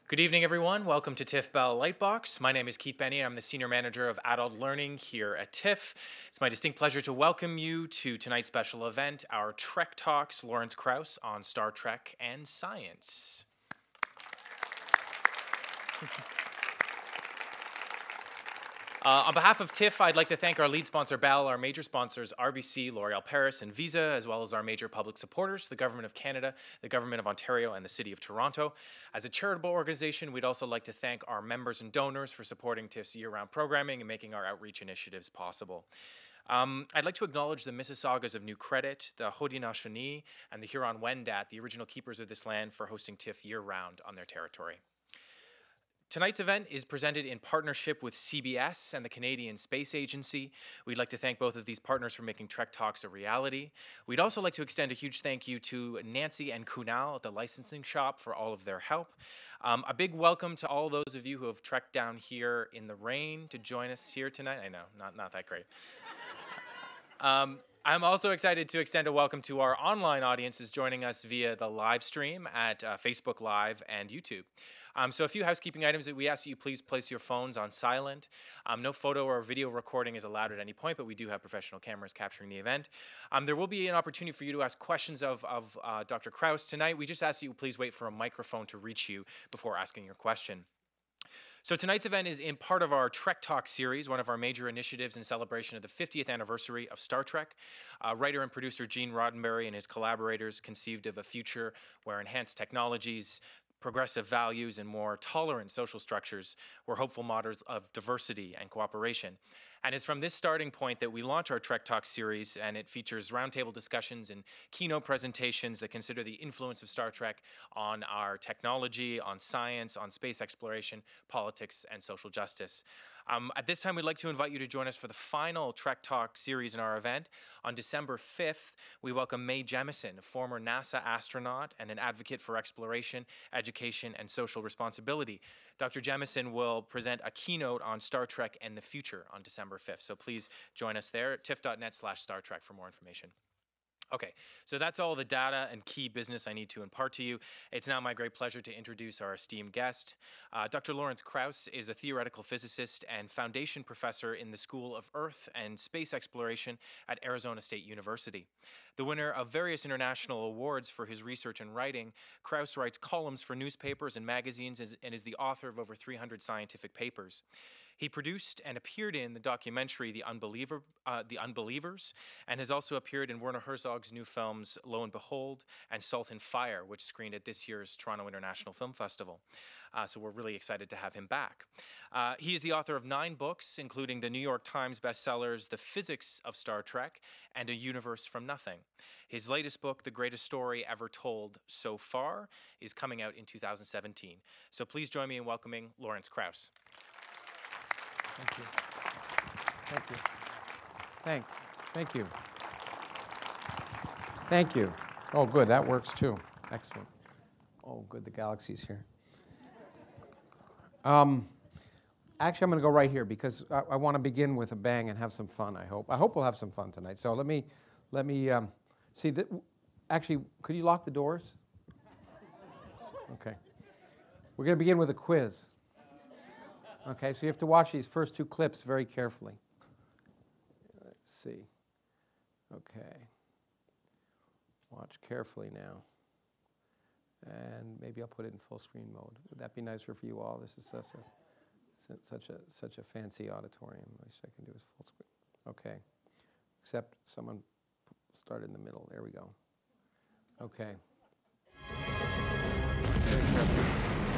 Good evening, everyone. Welcome to TIFF Bell Lightbox. My name is Keith Benny. I'm the Senior Manager of Adult Learning here at TIFF. It's my distinct pleasure to welcome you to tonight's special event, our Trek Talks, Lawrence Krauss on Star Trek and Science. On behalf of TIFF, I'd like to thank our lead sponsor, Bell, our major sponsors, RBC, L'Oreal Paris, and Visa, as well as our major public supporters, the Government of Canada, the Government of Ontario, and the City of Toronto. As a charitable organization, we'd also like to thank our members and donors for supporting TIFF's year-round programming and making our outreach initiatives possible. I'd like to acknowledge the Mississaugas of New Credit, the Haudenosaunee, and the Huron-Wendat, the original keepers of this land, for hosting TIFF year-round on their territory. Tonight's event is presented in partnership with CBS and the Canadian Space Agency. We'd like to thank both of these partners for making Trek Talks a reality. We'd also like to extend a huge thank you to Nancy and Kunal at the licensing shop for all of their help. A big welcome to all those of you who have trekked down here in the rain to join us here tonight. I know, not that great. I'm also excited to extend a welcome to our online audiences joining us via the live stream at Facebook Live and YouTube. So a few housekeeping items that we ask that you please place your phones on silent. No photo or video recording is allowed at any point, but we do have professional cameras capturing the event. There will be an opportunity for you to ask questions of Dr. Krauss tonight. We just ask that you please wait for a microphone to reach you before asking your question. So tonight's event is in part of our Trek Talk series, one of our major initiatives in celebration of the 50th anniversary of Star Trek. Writer and producer Gene Roddenberry and his collaborators conceived of a future where enhanced technologies, progressive values, and more tolerant social structures were hopeful models of diversity and cooperation. And it's from this starting point that we launch our Trek Talk series, and it features roundtable discussions and keynote presentations that consider the influence of Star Trek on our technology, on science, on space exploration, politics, and social justice. At this time, we'd like to invite you to join us for the final Trek Talk series in our event. On December 5th, we welcome Mae Jemison, a former NASA astronaut and an advocate for exploration, education, and social responsibility. Dr. Jemison will present a keynote on Star Trek and the future on December 5th. So please join us there at tiff.net/Star Trek for more information. Okay, so that's all the data and key business I need to impart to you. It's now my great pleasure to introduce our esteemed guest. Dr. Lawrence Krauss is a theoretical physicist and foundation professor in the School of Earth and Space Exploration at Arizona State University. The winner of various international awards for his research and writing, Krauss writes columns for newspapers and magazines and is the author of over 300 scientific papers. He produced and appeared in the documentary The Unbelievers, and has also appeared in Werner Herzog's new films Lo and Behold and Salt and Fire, which screened at this year's Toronto International Film Festival. So we're really excited to have him back. He is the author of 9 books, including the New York Times bestsellers The Physics of Star Trek and A Universe from Nothing. His latest book, The Greatest Story Ever Told So Far, is coming out in 2017. So please join me in welcoming Lawrence Krauss. Thank you. Thank you. Thanks. Thank you. Thank you. Oh, good. That works too. Excellent. Oh, good. The galaxy's here. Actually, I'm going to go right here because I want to begin with a bang and have some fun. I hope. I hope we'll have some fun tonight. So let me see that. Actually, could you lock the doors? Okay. We're going to begin with a quiz. Okay, so you have to watch these first 2 clips very carefully. Let's see. Okay. Watch carefully now. And maybe I'll put it in full screen mode. Would that be nicer for you all? This is such a fancy auditorium. The least I can do is full screen. Okay. Except someone start in the middle. There we go. Okay. Very carefully.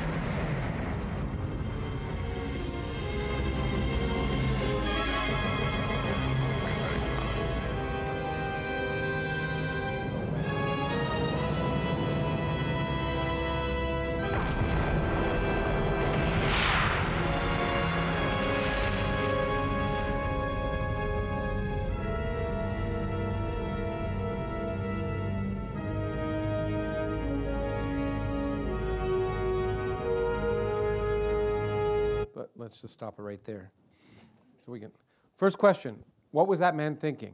Let's just stop it right there. So we can. First question: what was that man thinking?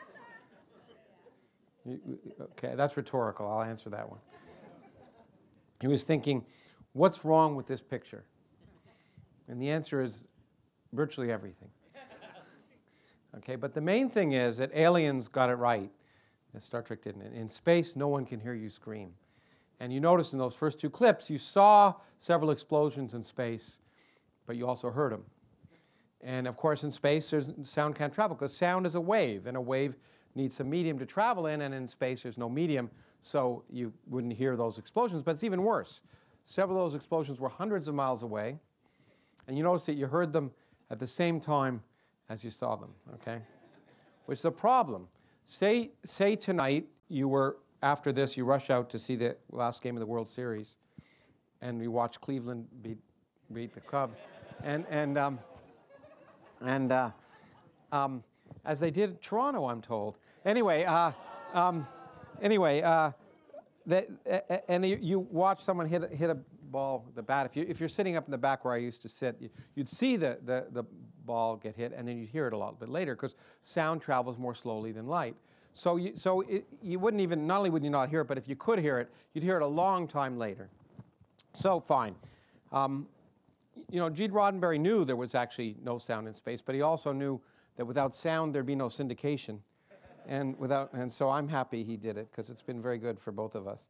Okay, that's rhetorical. I'll answer that one. He was thinking, what's wrong with this picture? And the answer is virtually everything. Okay, but the main thing is that aliens got it right, as Star Trek didn't. In space, no one can hear you scream. And you noticed in those first two clips, you saw several explosions in space, but you also heard them. And of course, in space, sound can't travel, because sound is a wave, and a wave needs some medium to travel in, and in space, there's no medium, so you wouldn't hear those explosions. But it's even worse. Several of those explosions were hundreds of miles away, and you notice that you heard them at the same time as you saw them, okay? Which is a problem. Say tonight after this, you rush out to see the last game of the World Series, and you watch Cleveland beat the Cubs, as they did Toronto, I'm told. Anyway, you watch someone hit a ball with the bat. If you're sitting up in the back where I used to sit, you'd see the ball get hit, and then you'd hear it a little bit later, because sound travels more slowly than light. So you wouldn't even, not only would you not hear it, but if you could hear it, you'd hear it a long time later. So fine. Gene Roddenberry knew there was actually no sound in space, but he also knew that without sound there'd be no syndication, and so I'm happy he did it, because it's been very good for both of us.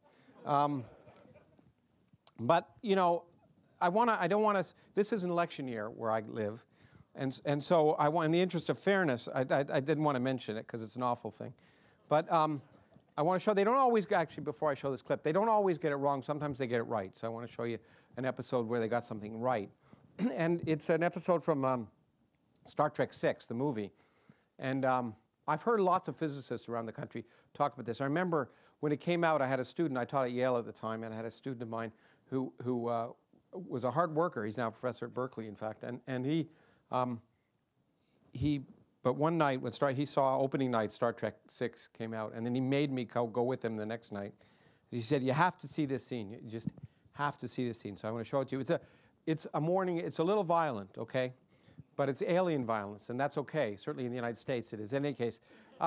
But I don't want to. This is an election year where I live, and so I want, in the interest of fairness, I didn't want to mention it because it's an awful thing, but I want to show they don't always actually. Before I show this clip, they don't always get it wrong. Sometimes they get it right. So I want to show you an episode where they got something right, and it's an episode from Star Trek VI, the movie, and I've heard lots of physicists around the country talk about this. I remember when it came out, I had a student. I taught at Yale at the time, and I had a student of mine who was a hard worker. He's now a professor at Berkeley, in fact, and but one night when he saw opening night, Star Trek VI came out, and then he made me go with him the next night. He said, "You have to see this scene. You just have to see this scene." So I want to show it to you. It's a morning. It's a little violent, okay, but it's alien violence, and that's okay. Certainly in the United States, it is. In any case,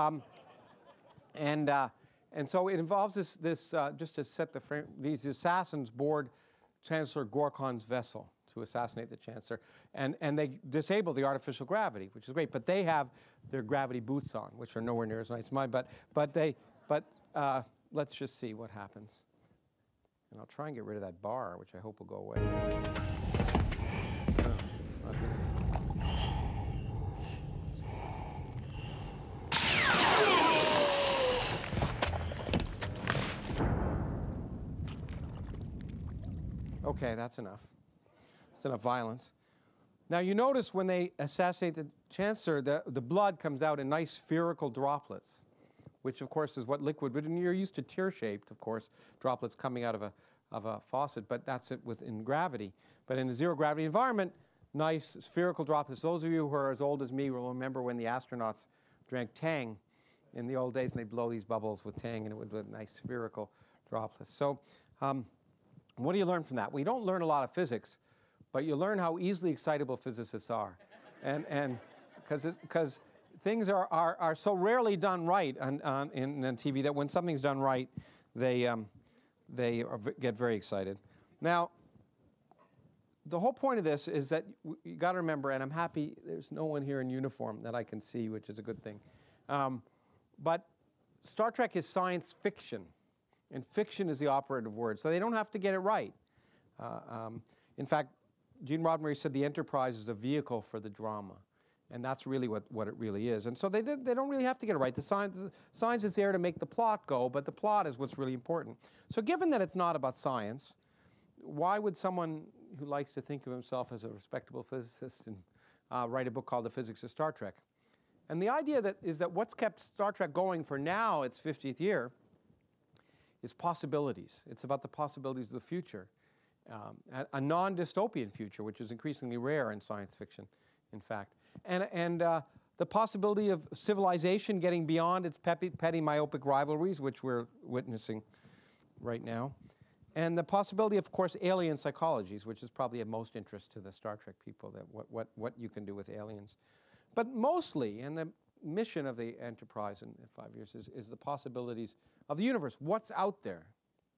and so it involves this just to set the frame. These assassins board Chancellor Gorkon's vessel to assassinate the Chancellor, and they disable the artificial gravity, which is great. But they have their gravity boots on, which are nowhere near as nice as mine. But let's just see what happens. And I'll try and get rid of that bar, which I hope will go away. Okay, that's enough. That's enough violence. Now you notice when they assassinate the Chancellor, the blood comes out in nice spherical droplets, which of course is what liquid, but you're used to tear-shaped, of course, droplets coming out of a faucet, but that's it within gravity. But in a zero-gravity environment, nice spherical droplets. Those of you who are as old as me will remember when the astronauts drank Tang in the old days, and they blow these bubbles with Tang, and it would be nice spherical droplets. So what do you learn from that? Well, you don't learn a lot of physics, but you learn how easily excitable physicists are, and because things are so rarely done right in TV that when something's done right, they get very excited. Now, the whole point of this is that you got to remember, and I'm happy there's no one here in uniform that I can see, which is a good thing. But Star Trek is science fiction, and fiction is the operative word, so they don't have to get it right. In fact, Gene Roddenberry said the Enterprise is a vehicle for the drama, and that's really what it really is. And so they don't really have to get it right. The science is there to make the plot go, but the plot is what's really important. So given that it's not about science, why would someone who likes to think of himself as a respectable physicist and write a book called The Physics of Star Trek? And the idea is that what's kept Star Trek going for now, its 50th year, is possibilities. It's about the possibilities of the future. A non-dystopian future, which is increasingly rare in science fiction, in fact. And the possibility of civilization getting beyond its petty myopic rivalries, which we're witnessing right now. And the possibility, of course, alien psychologies, which is probably of most interest to the Star Trek people, that what you can do with aliens. But mostly, and the mission of the Enterprise in 5 years is the possibilities of the universe, what's out there.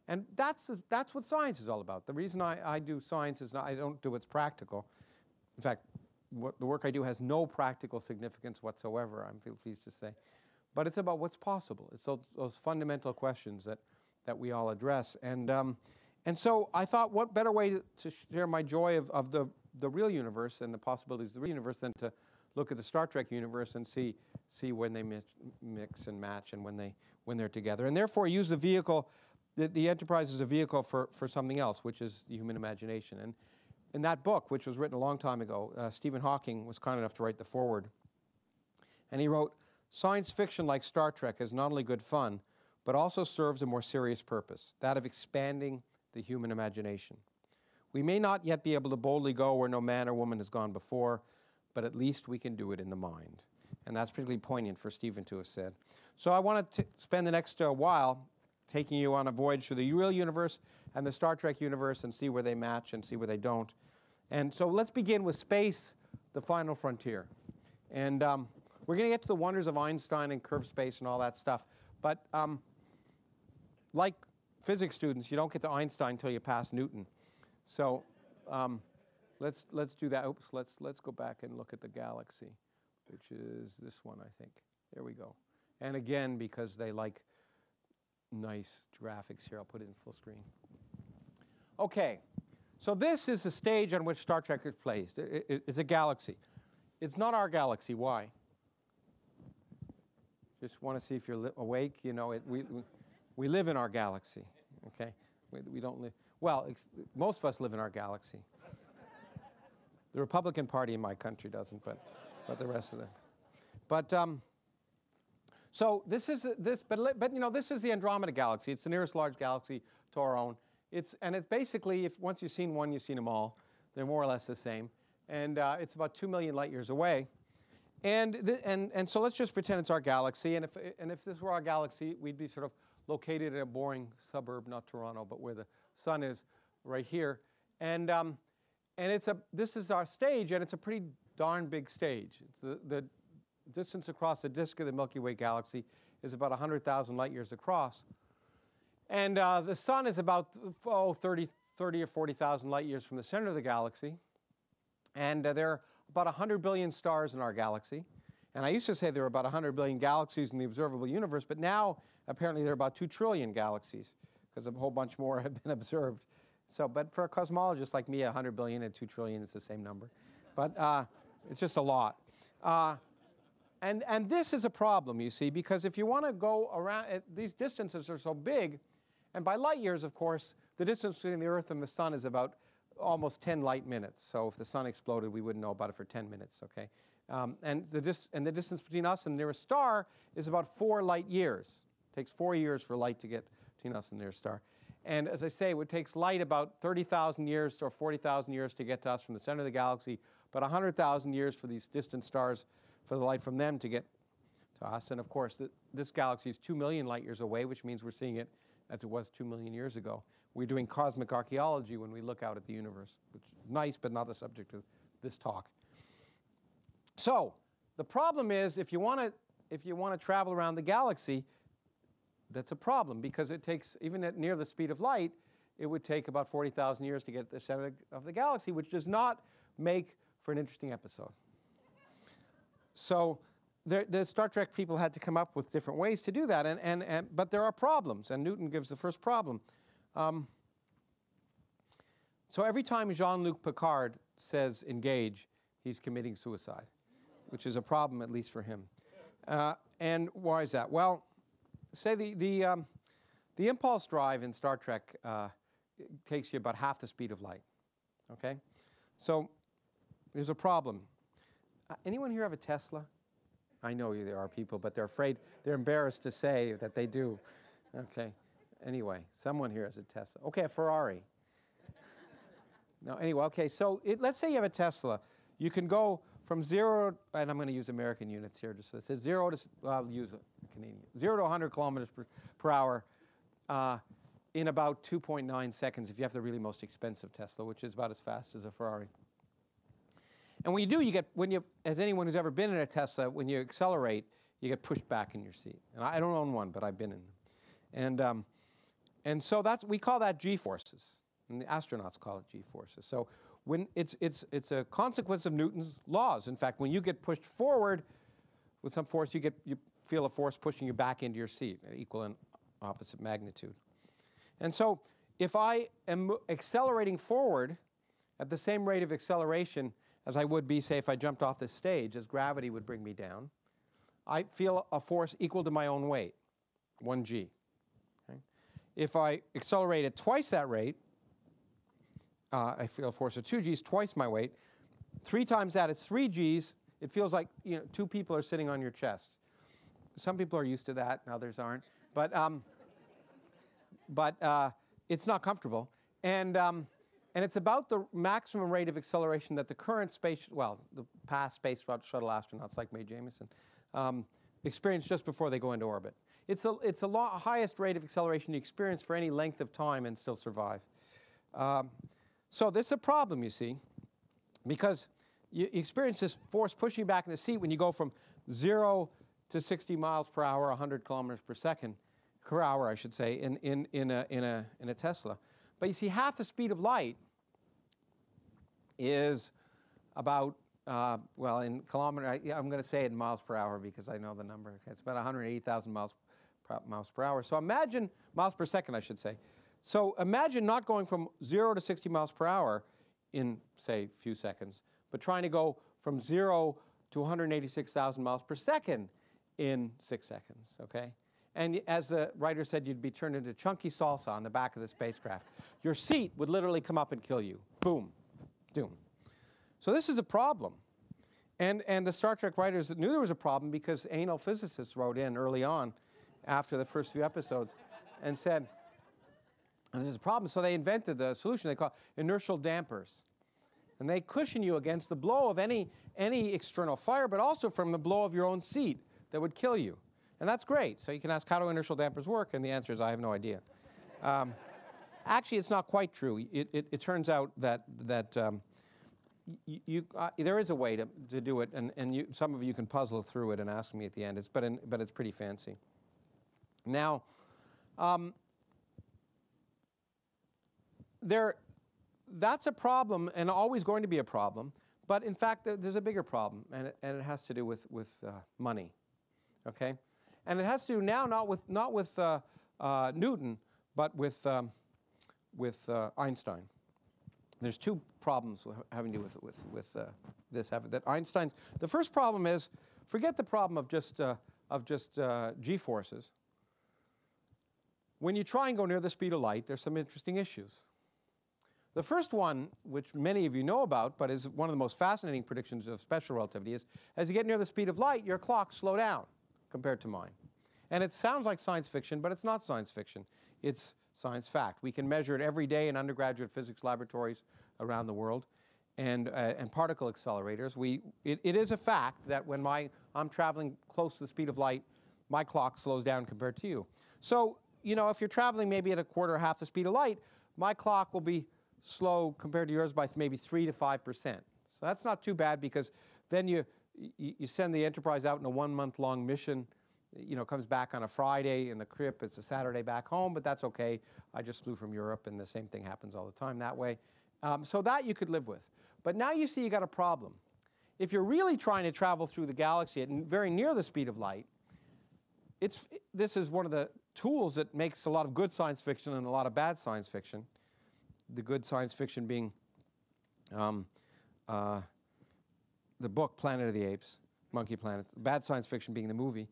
And that's what science is all about. The reason I do science is I don't do what's practical. In fact, the work I do has no practical significance whatsoever, I'm pleased to say. But it's about what's possible. It's those fundamental questions that we all address. And so I thought, what better way to share my joy of the real universe and the possibilities of the real universe than to look at the Star Trek universe and see when they mix and match and when they're together. And therefore use the vehicle, the Enterprise is a vehicle for something else, which is the human imagination. And in that book, which was written a long time ago, Stephen Hawking was kind enough to write the foreword. And he wrote, "Science fiction like Star Trek is not only good fun, but also serves a more serious purpose, that of expanding the human imagination. We may not yet be able to boldly go where no man or woman has gone before, but at least we can do it in the mind." And that's particularly poignant for Stephen to have said. So I want to spend the next while taking you on a voyage through the real universe and the Star Trek universe and see where they match and see where they don't. And so let's begin with space, the final frontier. And we're going to get to the wonders of Einstein and curved space and all that stuff. But like physics students, you don't get to Einstein until you pass Newton. So let's do that. Oops, let's go back and look at the galaxy, which is this one, I think. There we go. And again, because they like nice graphics here, I'll put it in full screen. Okay, so this is the stage on which Star Trek is placed. It's a galaxy. It's not our galaxy. Why? Just want to see if you're awake. You know, we live in our galaxy. Okay, we don't live. Well, most of us live in our galaxy. The Republican Party in my country doesn't, but the rest of them. But so this is but you know, this is the Andromeda Galaxy. It's the nearest large galaxy to our own. It's basically, if once you've seen one, you've seen them all. They're more or less the same, and it's about 2 million light years away. And so let's just pretend it's our galaxy. And if this were our galaxy, we'd be sort of located in a boring suburb, not Toronto, but where the sun is, right here. And this is our stage, and it's a pretty darn big stage. It's the distance across the disk of the Milky Way galaxy is about 100,000 light years across. And the sun is about 30 or 40,000 light years from the center of the galaxy. And there are about 100 billion stars in our galaxy. And I used to say there were about 100 billion galaxies in the observable universe, but now apparently there are about 2 trillion galaxies, because a whole bunch more have been observed. So, but for a cosmologist like me, 100 billion and 2 trillion is the same number. But it's just a lot. And this is a problem, you see, because if you want to go around, these distances are so big, and by light years, of course, the distance between the Earth and the sun is about almost 10 light minutes. So if the sun exploded, we wouldn't know about it for 10 minutes, okay? And the distance between us and the nearest star is about 4 light years. It takes 4 years for light to get between us and the nearest star. And as I say, it takes light about 30,000 years or 40,000 years to get to us from the center of the galaxy, but 100,000 years for these distant stars, for the light from them to get to us. And of course, this galaxy is 2 million light years away, which means we're seeing it as it was 2 million years ago. We're doing cosmic archaeology when we look out at the universe, which is nice, but not the subject of this talk. So the problem is, if you want to travel around the galaxy, that's a problem, because it takes, even at near the speed of light, it would take about 40,000 years to get to the center of the galaxy, which does not make for an interesting episode. So the Star Trek people had to come up with different ways to do that, but there are problems, and Newton gives the first problem. So every time Jean-Luc Picard says engage, he's committing suicide, which is a problem, at least for him. And why is that? Well, say the impulse drive in Star Trek takes you about half the speed of light, okay? So there's a problem. Anyone here have a Tesla? I know there are people, but they're afraid, they're embarrassed to say that they do. Okay, anyway, someone here has a Tesla. Okay, a Ferrari. No, anyway, okay, so let's say you have a Tesla. You can go from 0, and I'm going to use American units here, just so it says 0 to, I'll use a Canadian, 0 to 100 kilometers per hour in about 2.9 seconds if you have the really most expensive Tesla, which is about as fast as a Ferrari. And when you do, as anyone who's ever been in a Tesla, when you accelerate, you get pushed back in your seat. And I don't own one, but I've been in them. And so we call that g-forces, and the astronauts call it g-forces. So when it's a consequence of Newton's laws. In fact, when you get pushed forward with some force, you feel a force pushing you back into your seat, equal and opposite magnitude. And so if I am accelerating forward at the same rate of acceleration as I would be, say, if I jumped off this stage, as gravity would bring me down, I feel a force equal to my own weight, 1g. Okay? If I accelerate at twice that rate, I feel a force of 2g's, twice my weight. 3 times that, it's 3g's. It feels like 2 people are sitting on your chest. Some people are used to that, and others aren't. But it's not comfortable. And it's about the maximum rate of acceleration that the current the past space shuttle astronauts like Mae Jemison experience just before they go into orbit. It's the highest rate of acceleration you experience for any length of time and still survive. So this is a problem, you see, because you experience this force pushing you back in the seat when you go from 0 to 60 miles per hour, 100 kilometers per hour, I should say, in a Tesla. But you see, half the speed of light is about, well, in kilometers, I'm going to say it in miles per hour because I know the number. It's about 180,000 miles per hour. So imagine, miles per second, I should say. So imagine not going from 0 to 60 miles per hour in, say, a few seconds, but trying to go from 0 to 186,000 miles per second in 6 seconds, okay? And as the writer said, you'd be turned into chunky salsa on the back of the spacecraft. Your seat would literally come up and kill you. Boom. Doom. So this is a problem. And the Star Trek writers knew there was a problem because anal physicists wrote in early on after the first few episodes and said, there's a problem. So they invented a solution they call inertial dampers. And they cushion you against the blow of any external fire, but also from the blow of your own seat that would kill you. And that's great. So you can ask, how do inertial dampers work? And the answer is, I have no idea. Actually, it's not quite true. It turns out that there is a way to do it, and some of you can puzzle through it and ask me at the end. But it's pretty fancy. Now, that's a problem and always going to be a problem. But in fact, there's a bigger problem, and it has to do with money. Okay, and it has to do now not with Newton, but with Einstein. There's 2 problems having to do with this. That Einstein. The first problem is, forget the problem of just g-forces. When you try and go near the speed of light, there's some interesting issues. The first one, which many of you know about, but is one of the most fascinating predictions of special relativity, is as you get near the speed of light, your clocks slow down compared to mine. And it sounds like science fiction, but it's not science fiction. It's science fact. We can measure it every day in undergraduate physics laboratories around the world and particle accelerators. It is a fact that when I'm traveling close to the speed of light, my clock slows down compared to you. So, if you're traveling maybe at a quarter or half the speed of light, my clock will be slow compared to yours by maybe 3 to 5%. So that's not too bad, because then you send the Enterprise out in a 1-month-long mission. Comes back on a Friday in the trip. It's a Saturday back home, but that's okay. I just flew from Europe, and the same thing happens all the time that way. So that you could live with. But now you see you got a problem. If you're really trying to travel through the galaxy at very near the speed of light, this is one of the tools that makes a lot of good science fiction and a lot of bad science fiction. The good science fiction being the book Planet of the Apes, Monkey Planet. Bad science fiction being the movie.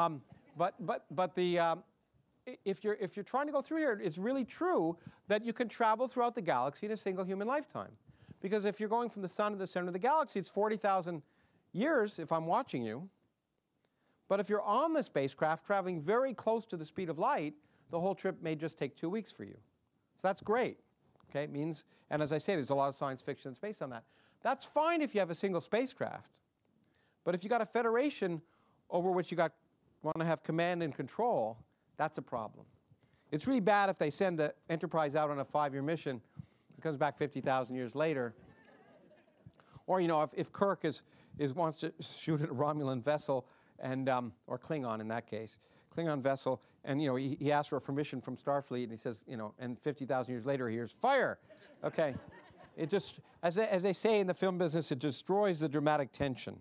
If you're trying to go through here, it's really true that you can travel throughout the galaxy in a single human lifetime. Because if you're going from the sun to the center of the galaxy, it's 40,000 years if I'm watching you. But if you're on the spacecraft traveling very close to the speed of light, the whole trip may just take 2 weeks for you. So that's great. Okay, it means, and as I say, there's a lot of science fiction that's based on that. That's fine if you have a single spacecraft. But if you got a federation over which you want to have command and control, that's a problem. It's really bad if they send the Enterprise out on a 5-year mission, it comes back 50,000 years later. Or if Kirk wants to shoot at a Romulan vessel or Klingon in that case, Klingon vessel, And he asked for permission from Starfleet, and he says, and 50,000 years later, he hears fire. Okay, it just, as they say in the film business, it destroys the dramatic tension.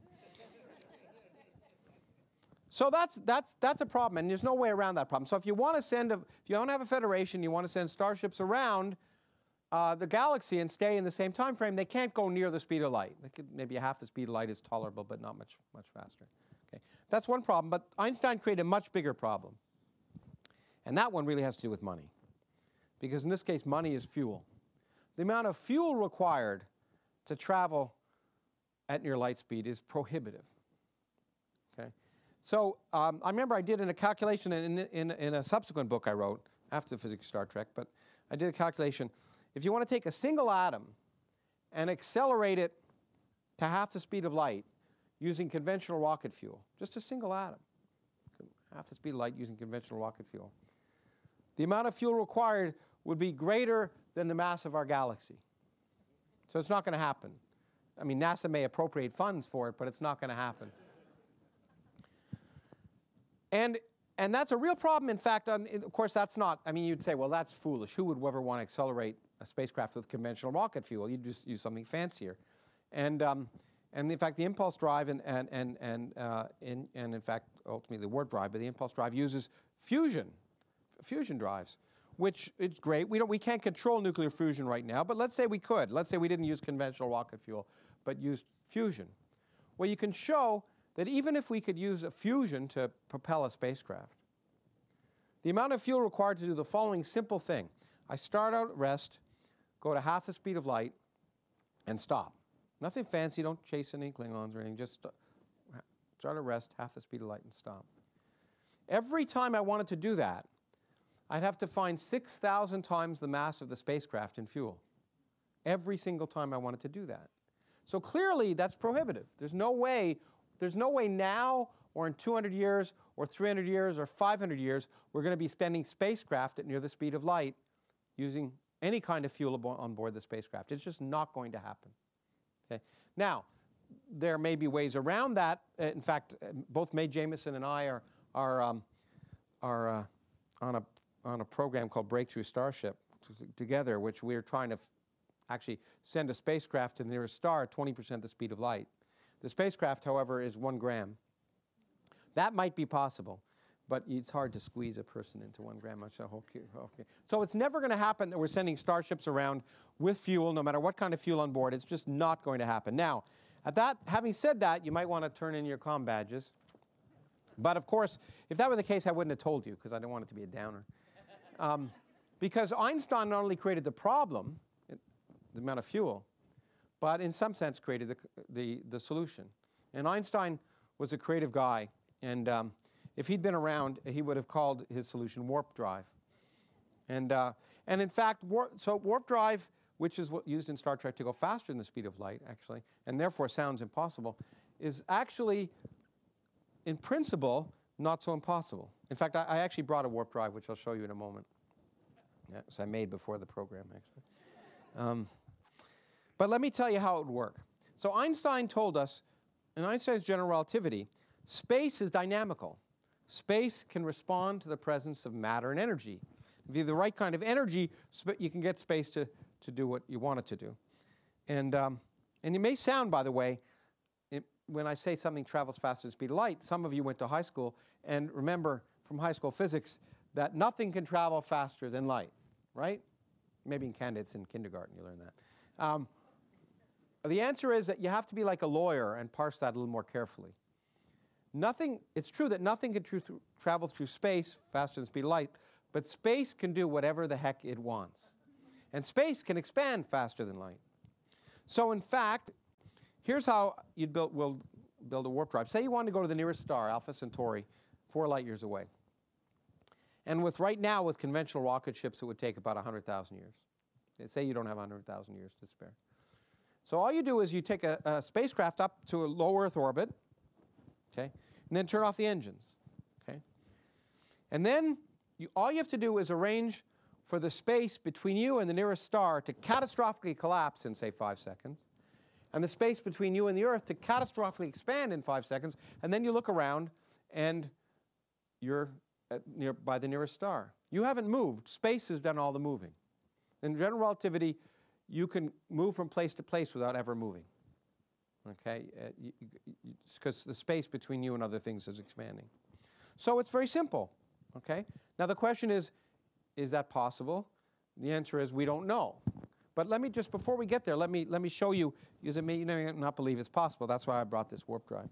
So that's a problem, and there's no way around that problem. So if you want to have a federation, you want to send starships around the galaxy and stay in the same time frame, they can't go near the speed of light. Maybe half the speed of light is tolerable, but not much faster. Okay, that's one problem. But Einstein created a much bigger problem, and that one really has to do with money, because in this case, money is fuel. The amount of fuel required to travel at near light speed is prohibitive. Okay, so I remember I did a calculation in a subsequent book I wrote after Physics of Star Trek, but I did a calculation. If you want to take a single atom and accelerate it to half the speed of light using conventional rocket fuel, just a single atom, half the speed of light using conventional rocket fuel, the amount of fuel required would be greater than the mass of our galaxy. So it's not going to happen. I mean, NASA may appropriate funds for it, but it's not going to happen. And that's a real problem. In fact, of course, that's not, I mean, you'd say, well, that's foolish. Who would ever want to accelerate a spacecraft with conventional rocket fuel? You'd just use something fancier. And in fact, the impulse drive and in fact, ultimately the warp drive, but the impulse drive uses fusion drives, which is great. We can't control nuclear fusion right now, but let's say we could. Let's say we didn't use conventional rocket fuel, but used fusion. Well, you can show that even if we could use a fusion to propel a spacecraft, the amount of fuel required to do the following simple thing. I start out at rest, go to half the speed of light, and stop. Nothing fancy, don't chase any Klingons or anything, just start at rest, half the speed of light, and stop. Every time I wanted to do that, I'd have to find 6,000 times the mass of the spacecraft in fuel. Every single time I wanted to do that. So clearly, that's prohibitive. There's no way now, or in 200 years, or 300 years, or 500 years, we're going to be spending spacecraft at near the speed of light using any kind of fuel on board the spacecraft. It's just not going to happen. Okay? Now, there may be ways around that. In fact, both Mae Jemison and I are on a program called Breakthrough Starship together, which we're trying to actually send a spacecraft to the nearest star at 20% the speed of light. The spacecraft, however, is 1 gram. That might be possible, but it's hard to squeeze a person into 1 gram. Okay. So it's never going to happen that we're sending starships around with fuel, no matter what kind of fuel on board. It's just not going to happen. Now, having said that, you might want to turn in your comm badges. But of course, if that were the case, I wouldn't have told you, because I don't want it to be a downer. Because Einstein not only created the problem, the amount of fuel, but in some sense created the solution. And Einstein was a creative guy, and if he'd been around, he would have called his solution warp drive. And in fact, warp drive, which is what used in Star Trek to go faster than the speed of light, actually, and therefore sounds impossible, is actually, in principle, not so impossible. In fact, I actually brought a warp drive, which I'll show you in a moment. Yeah, so I made before the program, actually. But let me tell you how it would work. So Einstein told us, in Einstein's general relativity, space is dynamical. Space can respond to the presence of matter and energy. If you have the right kind of energy, you can get space to do what you want it to do. And it may sound, by the way, when I say something travels faster than the speed of light, some of you went to high school and remember from high school physics that nothing can travel faster than light, right? Maybe in Canada it's in kindergarten you learn that. The answer is that you have to be like a lawyer and parse that a little more carefully. It's true that nothing can travel through space faster than the speed of light, but space can do whatever the heck it wants. And space can expand faster than light. So in fact, here's how we'll build a warp drive. Say you want to go to the nearest star, Alpha Centauri, 4 light years away. And right now, with conventional rocket ships, it would take about 100,000 years. Say you don't have 100,000 years to spare. So all you do is you take a spacecraft up to a low Earth orbit, okay, and then turn off the engines, okay? And then all you have to do is arrange for the space between you and the nearest star to catastrophically collapse in, say, 5 seconds, and the space between you and the Earth to catastrophically expand in 5 seconds, and then you look around and you're by the nearest star. You haven't moved. Space has done all the moving. In general relativity, you can move from place to place without ever moving. Okay, because the space between you and other things is expanding. So it's very simple. Okay. Now the question is that possible? The answer is we don't know. But let me just, before we get there, let me show you, because you may not believe it's possible. That's why I brought this warp drive.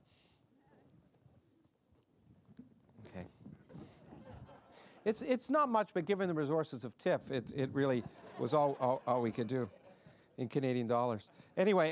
Okay. It's not much, but given the resources of TIFF, it really was all we could do in Canadian dollars. Anyway,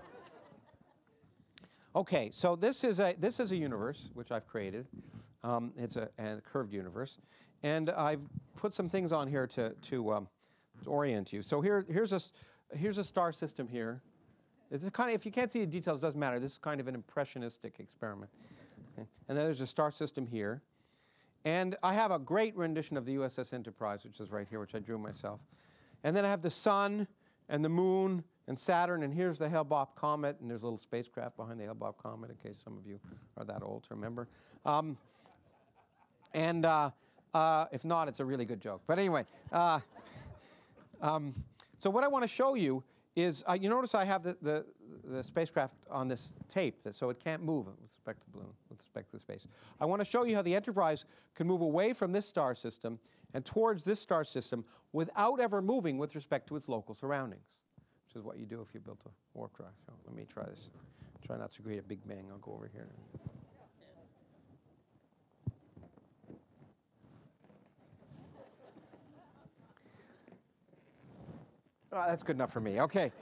okay, so this is a universe which I've created. It's a curved universe, and I've put some things on here to orient you. So here's a star system here. It's a kind of, if you can't see the details, it doesn't matter. This is kind of an impressionistic experiment. Okay. And then there's a star system here. And I have a great rendition of the USS Enterprise, which is right here, which I drew myself. And then I have the sun and the moon and Saturn, and here's the Hale-Bopp comet, and there's a little spacecraft behind the Hale-Bopp comet, in case some of you are that old to remember. If not, it's a really good joke. But anyway, so what I want to show you is, you notice I have the spacecraft on this tape, so it can't move with respect to the balloon, with respect to the space. I want to show you how the Enterprise can move away from this star system and towards this star system without ever moving with respect to its local surroundings, which is what you do if you built a warp drive. So let me try this. Try not to create a big bang. I'll go over here. Oh, that's good enough for me. Okay.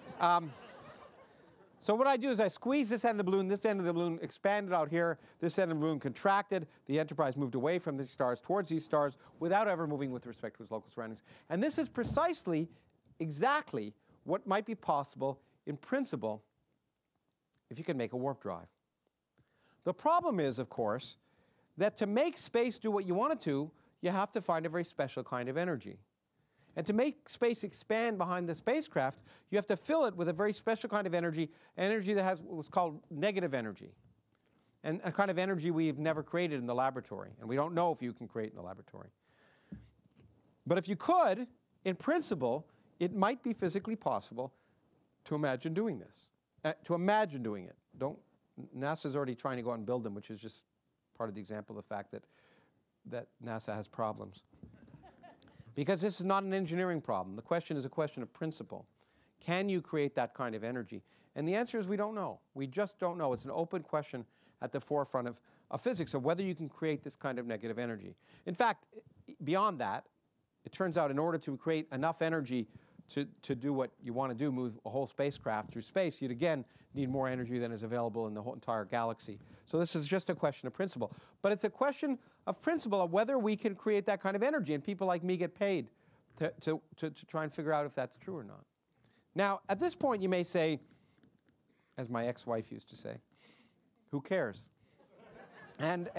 So what I do is I squeeze this end of the balloon. This end of the balloon expanded out here. This end of the balloon contracted. The Enterprise moved away from these stars towards these stars without ever moving with respect to its local surroundings. And this is precisely, exactly what might be possible in principle if you can make a warp drive. The problem is, of course, that to make space do what you want it to, you have to find a very special kind of energy. And to make space expand behind the spacecraft, you have to fill it with a very special kind of energy that has what's called negative energy, and a kind of energy we've never created in the laboratory, and we don't know if you can create in the laboratory. But if you could, in principle, it might be physically possible to imagine doing this, to imagine doing it. NASA's already trying to go out and build them, which is just part of the example of the fact that NASA has problems. Because this is not an engineering problem. The question is a question of principle. Can you create that kind of energy? And the answer is we don't know. We just don't know. It's an open question at the forefront of physics, of whether you can create this kind of negative energy. In fact, beyond that, it turns out in order to create enough energy to do what you want to do, move a whole spacecraft through space, you'd again need more energy than is available in the whole entire galaxy. So this is just a question of principle. But it's a question of principle of whether we can create that kind of energy, and people like me get paid to try and figure out if that's true or not. Now, at this point, you may say, as my ex-wife used to say, who cares? And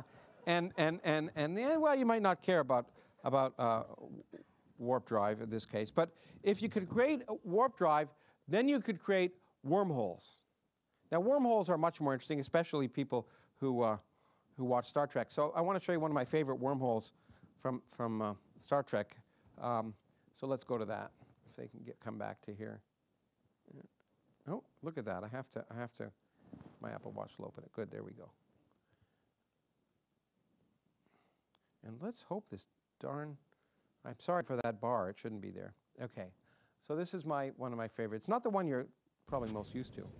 well, you might not care about warp drive in this case. But if you could create a warp drive, then you could create wormholes. Now, wormholes are much more interesting, especially people who watch Star Trek. So I want to show you one of my favorite wormholes from Star Trek. So let's go to that, if they can come back to here. Oh, look at that. I have to, my Apple Watch will open it. Good, there we go. And let's hope this darn, I'm sorry for that bar. It shouldn't be there. Okay. So this is one of my favorites. Not the one you're probably most used to.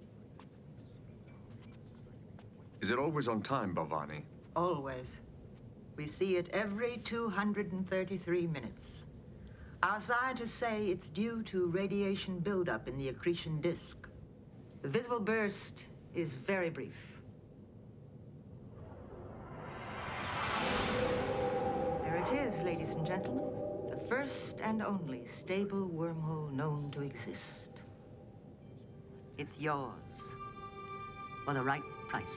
Is it always on time, Bhavani? Always. We see it every 233 minutes. Our scientists say it's due to radiation buildup in the accretion disk. The visible burst is very brief. There it is, ladies and gentlemen. The first and only stable wormhole known to exist. It's yours for the right price.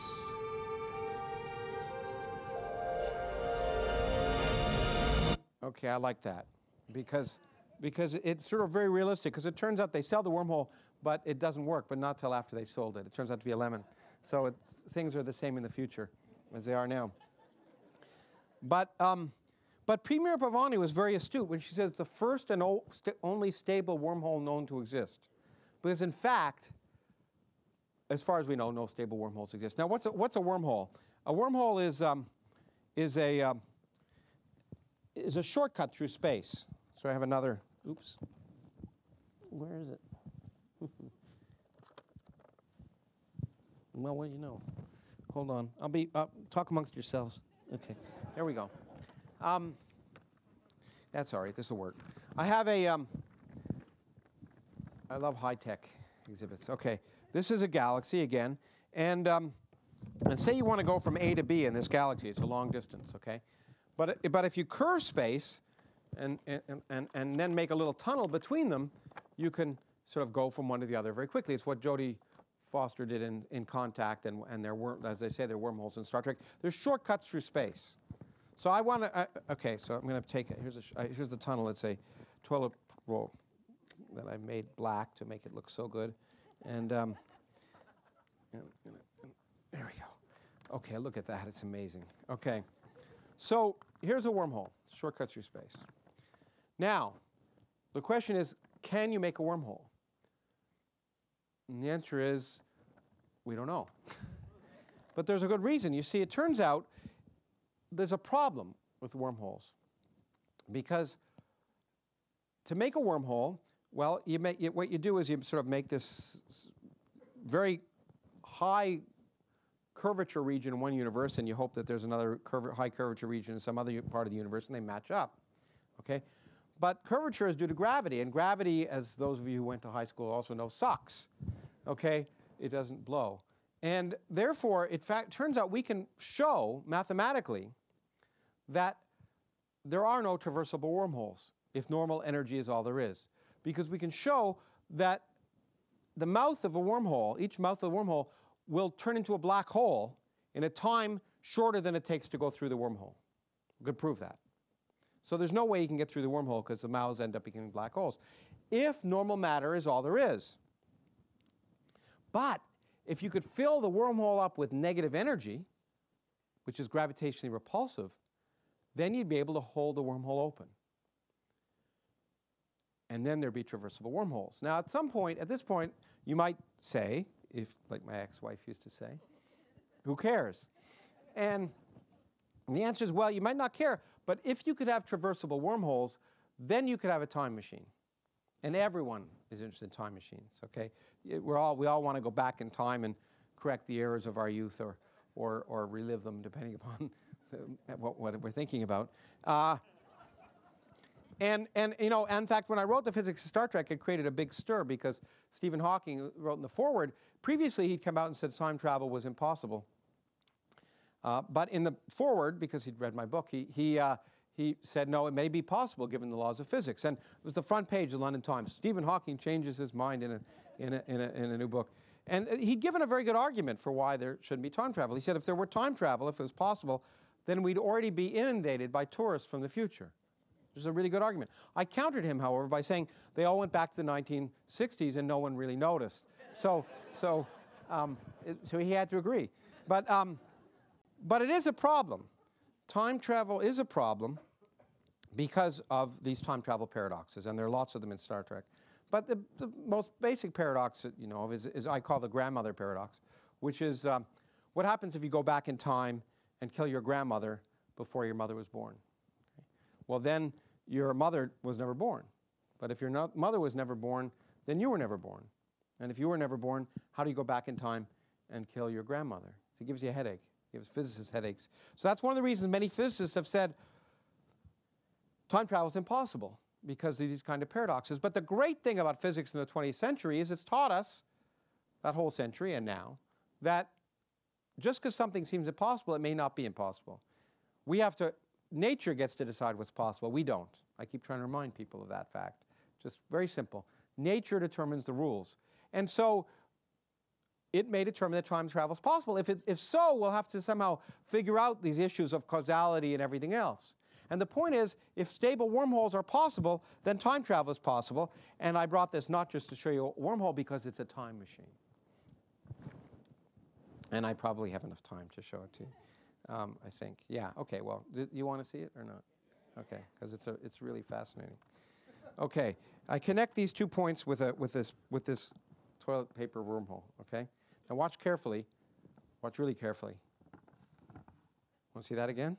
Okay, I like that because it's sort of very realistic, because it turns out they sell the wormhole, but it doesn't work, but not till after they've sold it. It turns out to be a lemon. So things are the same in the future as they are now. But Premier Pavani was very astute when she said it's the first and only stable wormhole known to exist. Because in fact, as far as we know, no stable wormholes exist. Now, what's a wormhole? A wormhole is a shortcut through space. So I have another, oops, where is it? Well, what do you know? Hold on, talk amongst yourselves. Okay, there we go. That's all right, this will work. I have I love high-tech exhibits. Okay, this is a galaxy again, and say you want to go from A to B in this galaxy. It's a long distance, okay? But if you curve space and then make a little tunnel between them, you can sort of go from one to the other very quickly. It's what Jodie Foster did in Contact, and there were, as they say, there are wormholes in Star Trek. There's shortcuts through space. So I want to, okay, so I'm going to take it. Here's the tunnel. It's a toilet roll that I made black to make it look so good. And there we go. Okay, look at that. It's amazing. Okay. So here's a wormhole, shortcut through space. Now, the question is, can you make a wormhole? And the answer is, we don't know. But there's a good reason. You see, it turns out there's a problem with wormholes. Because to make a wormhole, well, what you do is you sort of make this very high curvature region in one universe, and you hope that there's another high curvature region in some other part of the universe, and they match up. Okay? But curvature is due to gravity, and gravity, as those of you who went to high school also know, sucks. Okay? It doesn't blow. And therefore, in fact, turns out we can show mathematically that there are no traversable wormholes if normal energy is all there is. Because we can show that the mouth of a wormhole, each mouth of the wormhole, will turn into a black hole in a time shorter than it takes to go through the wormhole. We could prove that. So there's no way you can get through the wormhole because the mouths end up becoming black holes if normal matter is all there is. But if you could fill the wormhole up with negative energy, which is gravitationally repulsive, then you'd be able to hold the wormhole open. And then there'd be traversable wormholes. Now, at this point, you might say, if, like my ex-wife used to say, who cares? And the answer is, well, you might not care, but if you could have traversable wormholes, then you could have a time machine. And everyone is interested in time machines, okay? We all want to go back in time and correct the errors of our youth or relive them, depending upon what we're thinking about. And you know, in fact, when I wrote the physics of Star Trek, it created a big stir because Stephen Hawking wrote in the foreword. Previously, he'd come out and said time travel was impossible. But in the foreword, because he'd read my book, he said, no, it may be possible given the laws of physics. And it was the front page of the London Times. Stephen Hawking changes his mind in a new book. And he'd given a very good argument for why there shouldn't be time travel. He said if there were time travel, if it was possible, then we'd already be inundated by tourists from the future. Which is a really good argument. I countered him, however, by saying they all went back to the 1960s and no one really noticed. So he had to agree. But it is a problem. Time travel is a problem because of these time travel paradoxes, and there are lots of them in Star Trek. But the most basic paradox that you know of is I call the grandmother paradox, which is what happens if you go back in time and kill your grandmother before your mother was born? Okay. Well, then your mother was never born. But if your mother was never born, then you were never born. And if you were never born, how do you go back in time and kill your grandmother? So it gives you a headache. It gives physicists headaches. So that's one of the reasons many physicists have said time travel is impossible because of these kind of paradoxes. But the great thing about physics in the 20th century is it's taught us, that whole century and now, that just because something seems impossible, it may not be impossible. Nature gets to decide what's possible. We don't. I keep trying to remind people of that fact. Just very simple. Nature determines the rules. And so it may determine that time travel is possible. If so, we'll have to somehow figure out these issues of causality and everything else. And the point is, if stable wormholes are possible, then time travel is possible. And I brought this not just to show you a wormhole, because it's a time machine. And I probably have enough time to show it to you. I think. Yeah, okay, well, you want to see it or not? Okay, because it's really fascinating. Okay, I connect these 2 points with this toilet paper wormhole, okay? Now watch carefully. Watch really carefully. Want to see that again?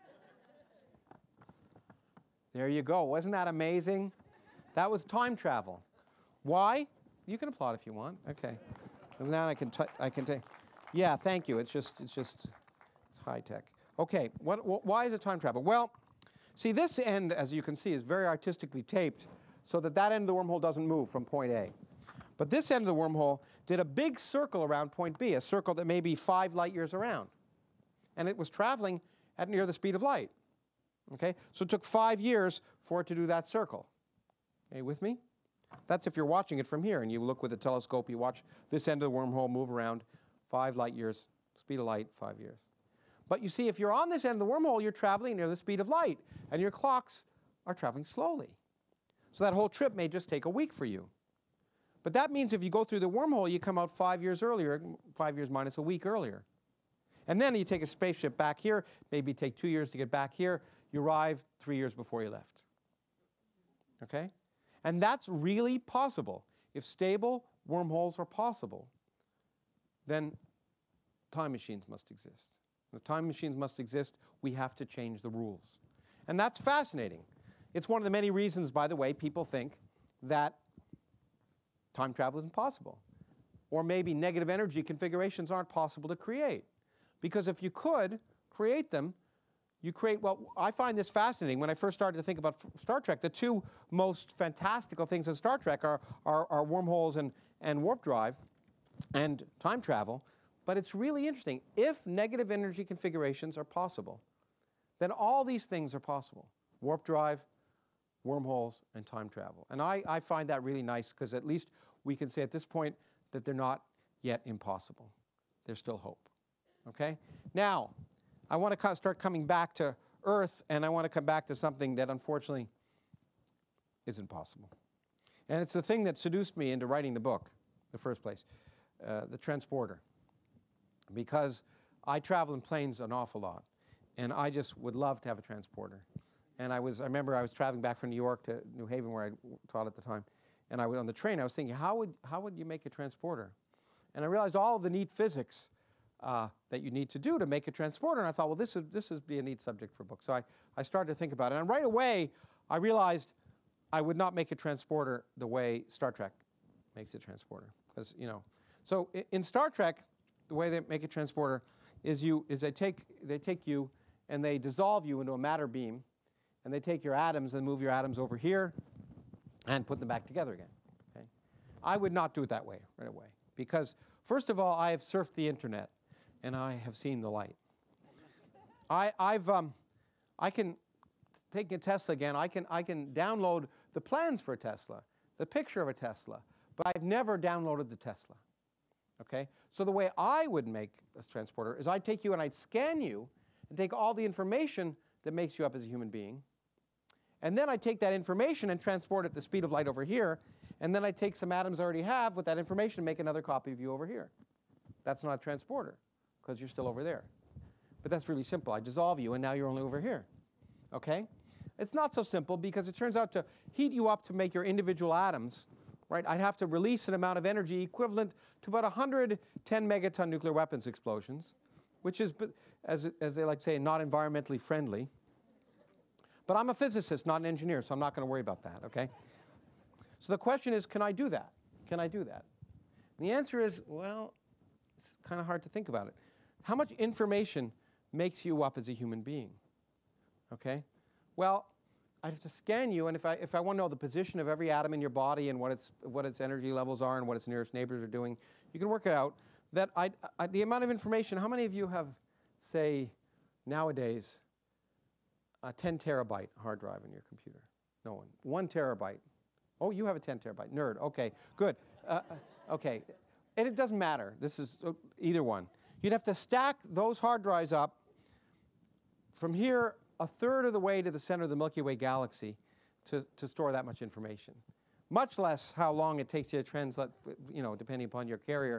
There you go. Wasn't that amazing? That was time travel. Why? You can applaud if you want. Okay. Now I can take. Yeah, thank you. It's just high tech. Okay. Why is it time travel? Well, see, this end, as you can see, is very artistically taped so that end of the wormhole doesn't move from point A. But this end of the wormhole did a big circle around point B, a circle that may be 5 light years around. And it was traveling at near the speed of light. Okay? So it took 5 years for it to do that circle. Okay, with me? That's if you're watching it from here and you look with a telescope, you watch this end of the wormhole move around 5 light years, speed of light, 5 years. But you see, if you're on this end of the wormhole, you're traveling near the speed of light, and your clocks are traveling slowly. So that whole trip may just take a week for you. But that means if you go through the wormhole, you come out 5 years earlier, 5 years minus a week earlier. And then you take a spaceship back here, maybe take 2 years to get back here, you arrive 3 years before you left. Okay? And that's really possible. If stable wormholes are possible, then time machines must exist. If time machines must exist, we have to change the rules. And that's fascinating. It's one of the many reasons, by the way, people think that time travel isn't possible. Or maybe negative energy configurations aren't possible to create. Because if you could create them, you create, well, I find this fascinating. When I first started to think about Star Trek, the 2 most fantastical things in Star Trek are wormholes and warp drive and time travel. But it's really interesting. If negative energy configurations are possible, then all these things are possible. Warp drive, wormholes, and time travel. And I find that really nice because at least we can say at this point that they're not yet impossible. There's still hope. Okay? Now, I want to start coming back to Earth, and I want to come back to something that unfortunately isn't possible. And it's the thing that seduced me into writing the book in the first place, the transporter. Because I travel in planes an awful lot, and I just would love to have a transporter. And I remember I was traveling back from New York to New Haven, where I taught at the time, and I was on the train. I was thinking, how would you make a transporter? And I realized all of the neat physics that you need to do to make a transporter. And I thought, well, this would be a neat subject for a book. So I started to think about it. And right away, I realized I would not make a transporter the way Star Trek makes a transporter. Because, you know, so in Star Trek, the way they make a transporter is they take you and they dissolve you into a matter beam, and they take your atoms and move your atoms over here and put them back together again. Okay? I would not do it that way right away. Because, first of all, I have surfed the internet, and I have seen the light. I can take a Tesla again. I can download the plans for a Tesla, the picture of a Tesla, but I've never downloaded the Tesla. Okay? So the way I would make a transporter is I'd take you and I'd scan you and take all the information that makes you up as a human being, and then I'd take that information and transport it at the speed of light over here, and then I'd take some atoms I already have with that information and make another copy of you over here. That's not a transporter, because you're still over there. But that's really simple. I dissolve you, and now you're only over here. Okay? It's not so simple, because it turns out to heat you up to make your individual atoms, right, I'd have to release an amount of energy equivalent to about 110 megaton nuclear weapons explosions, which is, as they like to say, not environmentally friendly. But I'm a physicist, not an engineer, so I'm not going to worry about that, okay? So the question is, can I do that? Can I do that? And the answer is, well, it's kind of hard to think about it. How much information makes you up as a human being? Okay? Well, I have to scan you, and if I want to know the position of every atom in your body and what its energy levels are and what its nearest neighbors are doing, you can work it out. That the amount of information, how many of you have, say, nowadays, a 10 terabyte hard drive in your computer? No one. 1 terabyte. Oh, you have a 10 terabyte. Nerd. Okay, good. Okay. And it doesn't matter. This is either one. You'd have to stack those hard drives up from here a third of the way to the center of the Milky Way galaxy to store that much information. Much less how long it takes you to translate, you know, depending upon your carrier,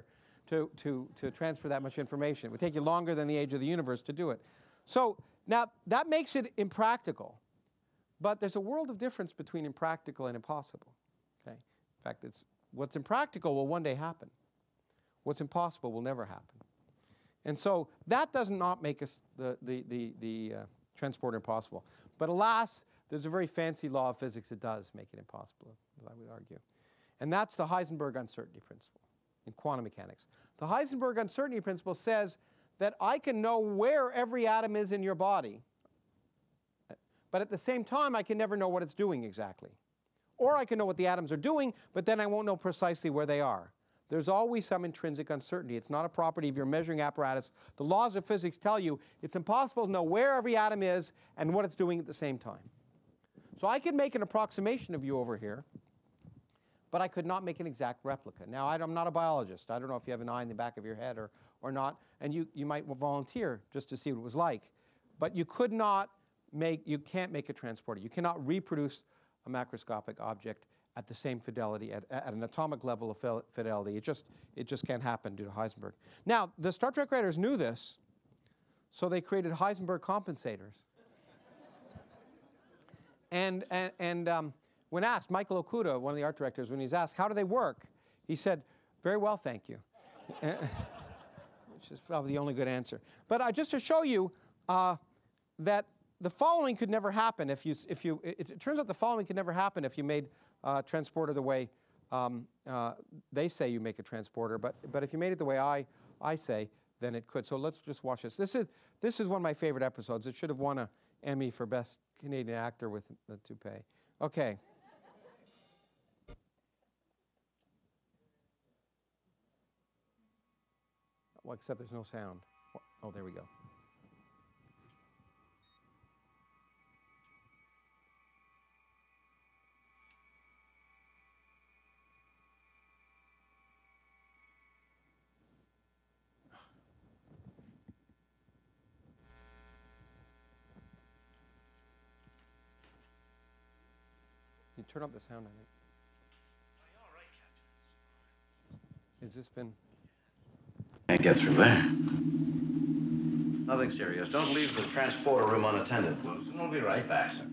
to transfer that much information. It would take you longer than the age of the universe to do it. So now that makes it impractical. But there's a world of difference between impractical and impossible. Okay? In fact, what's impractical will one day happen. What's impossible will never happen. And so that does not make us the transporter impossible. But alas, there's a very fancy law of physics that does make it impossible, as I would argue. And that's the Heisenberg uncertainty principle in quantum mechanics. The Heisenberg uncertainty principle says that I can know where every atom is in your body, but at the same time, I can never know what it's doing exactly. Or I can know what the atoms are doing, but then I won't know precisely where they are. There's always some intrinsic uncertainty. It's not a property of your measuring apparatus. The laws of physics tell you it's impossible to know where every atom is and what it's doing at the same time. So I could make an approximation of you over here, but I could not make an exact replica. Now, I'm not a biologist. I don't know if you have an eye in the back of your head or not, and you might volunteer just to see what it was like. But you can't make a transporter. You cannot reproduce a macroscopic object at the same fidelity, at an atomic level of fidelity. It just can't happen due to Heisenberg. Now, the Star Trek writers knew this, so they created Heisenberg compensators. And when asked, Michael Okuda, one of the art directors, when he's asked, how do they work? He said, very well, thank you. Which is probably the only good answer. But just to show you that the following could never happen it turns out the following could never happen if you made a transporter the way they say you make a transporter. But if you made it the way I say, then it could. So let's just watch this. This is one of my favorite episodes. It should have won an Emmy for Best Canadian Actor with the toupee. Okay. Well, except there's no sound. Oh, there we go. You turn up the sound, I think. All right, Captain. Has this been... Can't get through there. Nothing serious. Don't leave the transporter room unattended, Wilson. We'll be right back, sir.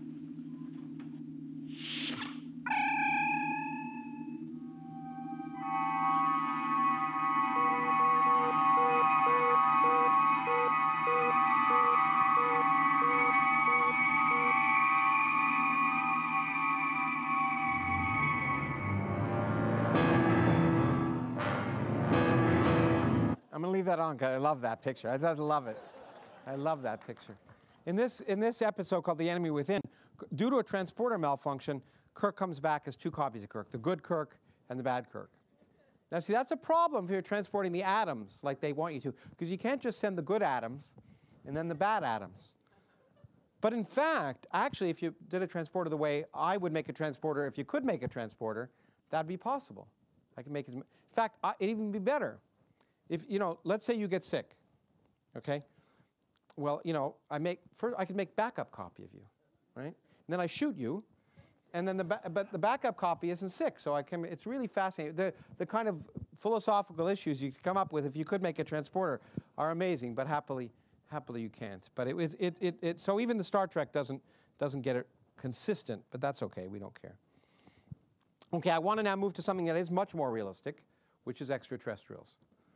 I'm going to leave that on because I love that picture. I just love it. I love that picture. In this episode called The Enemy Within, due to a transporter malfunction, Kirk comes back as two copies of Kirk, the good Kirk and the bad Kirk. Now, see, that's a problem if you're transporting the atoms like they want you to, because you can't just send the good atoms and then the bad atoms. But in fact, actually, if you did a transporter the way I would make a transporter, if you could make a transporter, that'd be possible. I can make it. In fact, it'd even be better. If, let's say you get sick, okay? Well, I could make backup copy of you, right? And then I shoot you, and then but the backup copy isn't sick, so it's really fascinating. The kind of philosophical issues you come up with if you could make a transporter are amazing, but happily you can't. But so even the Star Trek doesn't get it consistent, but that's okay. We don't care. Okay, I want to now move to something that is much more realistic, which is extraterrestrials.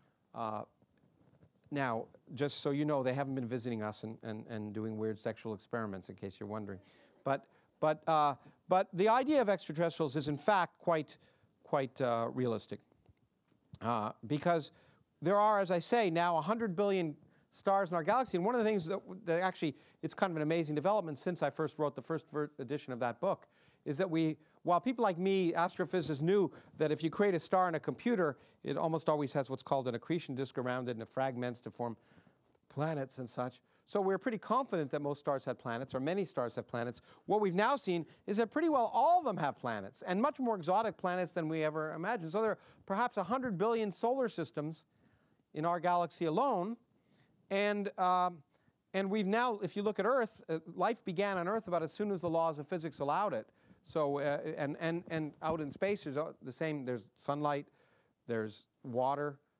Now, just so you know, they haven't been visiting us and doing weird sexual experiments, in case you're wondering. But the idea of extraterrestrials is in fact quite realistic, because there are, as I say, now 100 billion stars in our galaxy. And one of the things that actually, it's kind of an amazing development since I first wrote the first edition of that book, is that while people like me, astrophysicists, knew that if you create a star in a computer, it almost always has what's called an accretion disk around it and it fragments to form planets and such. So we're pretty confident that most stars have planets, or many stars have planets. What we've now seen is that pretty well all of them have planets, and much more exotic planets than we ever imagined. So there are perhaps 100 billion solar systems in our galaxy alone. And we've now, if you look at Earth, life began on Earth about as soon as the laws of physics allowed it. So, and out in space, there's the same, there's sunlight, there's water,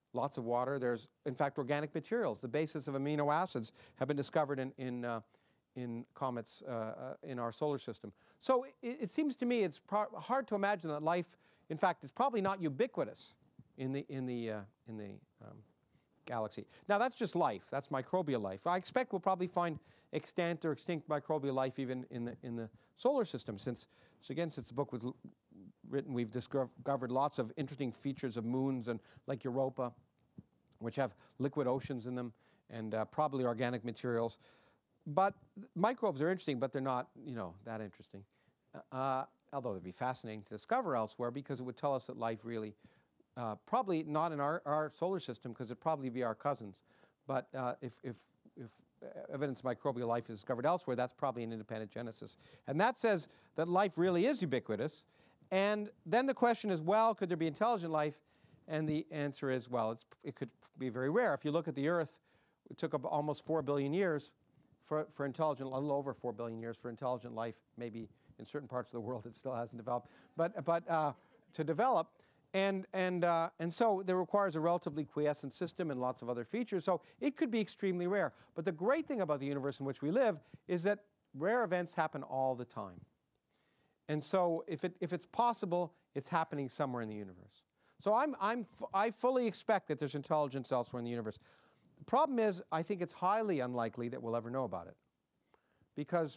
lots of water. There's, in fact, organic materials. The basis of amino acids have been discovered in comets in our solar system. So it seems to me it's hard to imagine that life, in fact, is probably not ubiquitous in the galaxy. Now that's just life. That's microbial life. I expect we'll probably find extant or extinct microbial life even in the solar system. Since the book was written, we've discovered lots of interesting features of moons and like Europa, which have liquid oceans in them, and probably organic materials. But microbes are interesting, but they're not, that interesting. Although they'd be fascinating to discover elsewhere, because it would tell us that life really, probably not in our solar system, because it'd probably be our cousins. But if evidence of microbial life is discovered elsewhere, that's probably an independent genesis. And that says that life really is ubiquitous. And then the question is, well, could there be intelligent life? And the answer is, well, it could be very rare. If you look at the Earth, it took almost 4 billion years for intelligent, a little over 4 billion years for intelligent life. Maybe in certain parts of the world it still hasn't developed, but to develop. And so there requires a relatively quiescent system and lots of other features. So it could be extremely rare. But the great thing about the universe in which we live is that rare events happen all the time. And so if it's possible, it's happening somewhere in the universe. So I fully expect that there's intelligence elsewhere in the universe. The problem is, I think it's highly unlikely that we'll ever know about it, because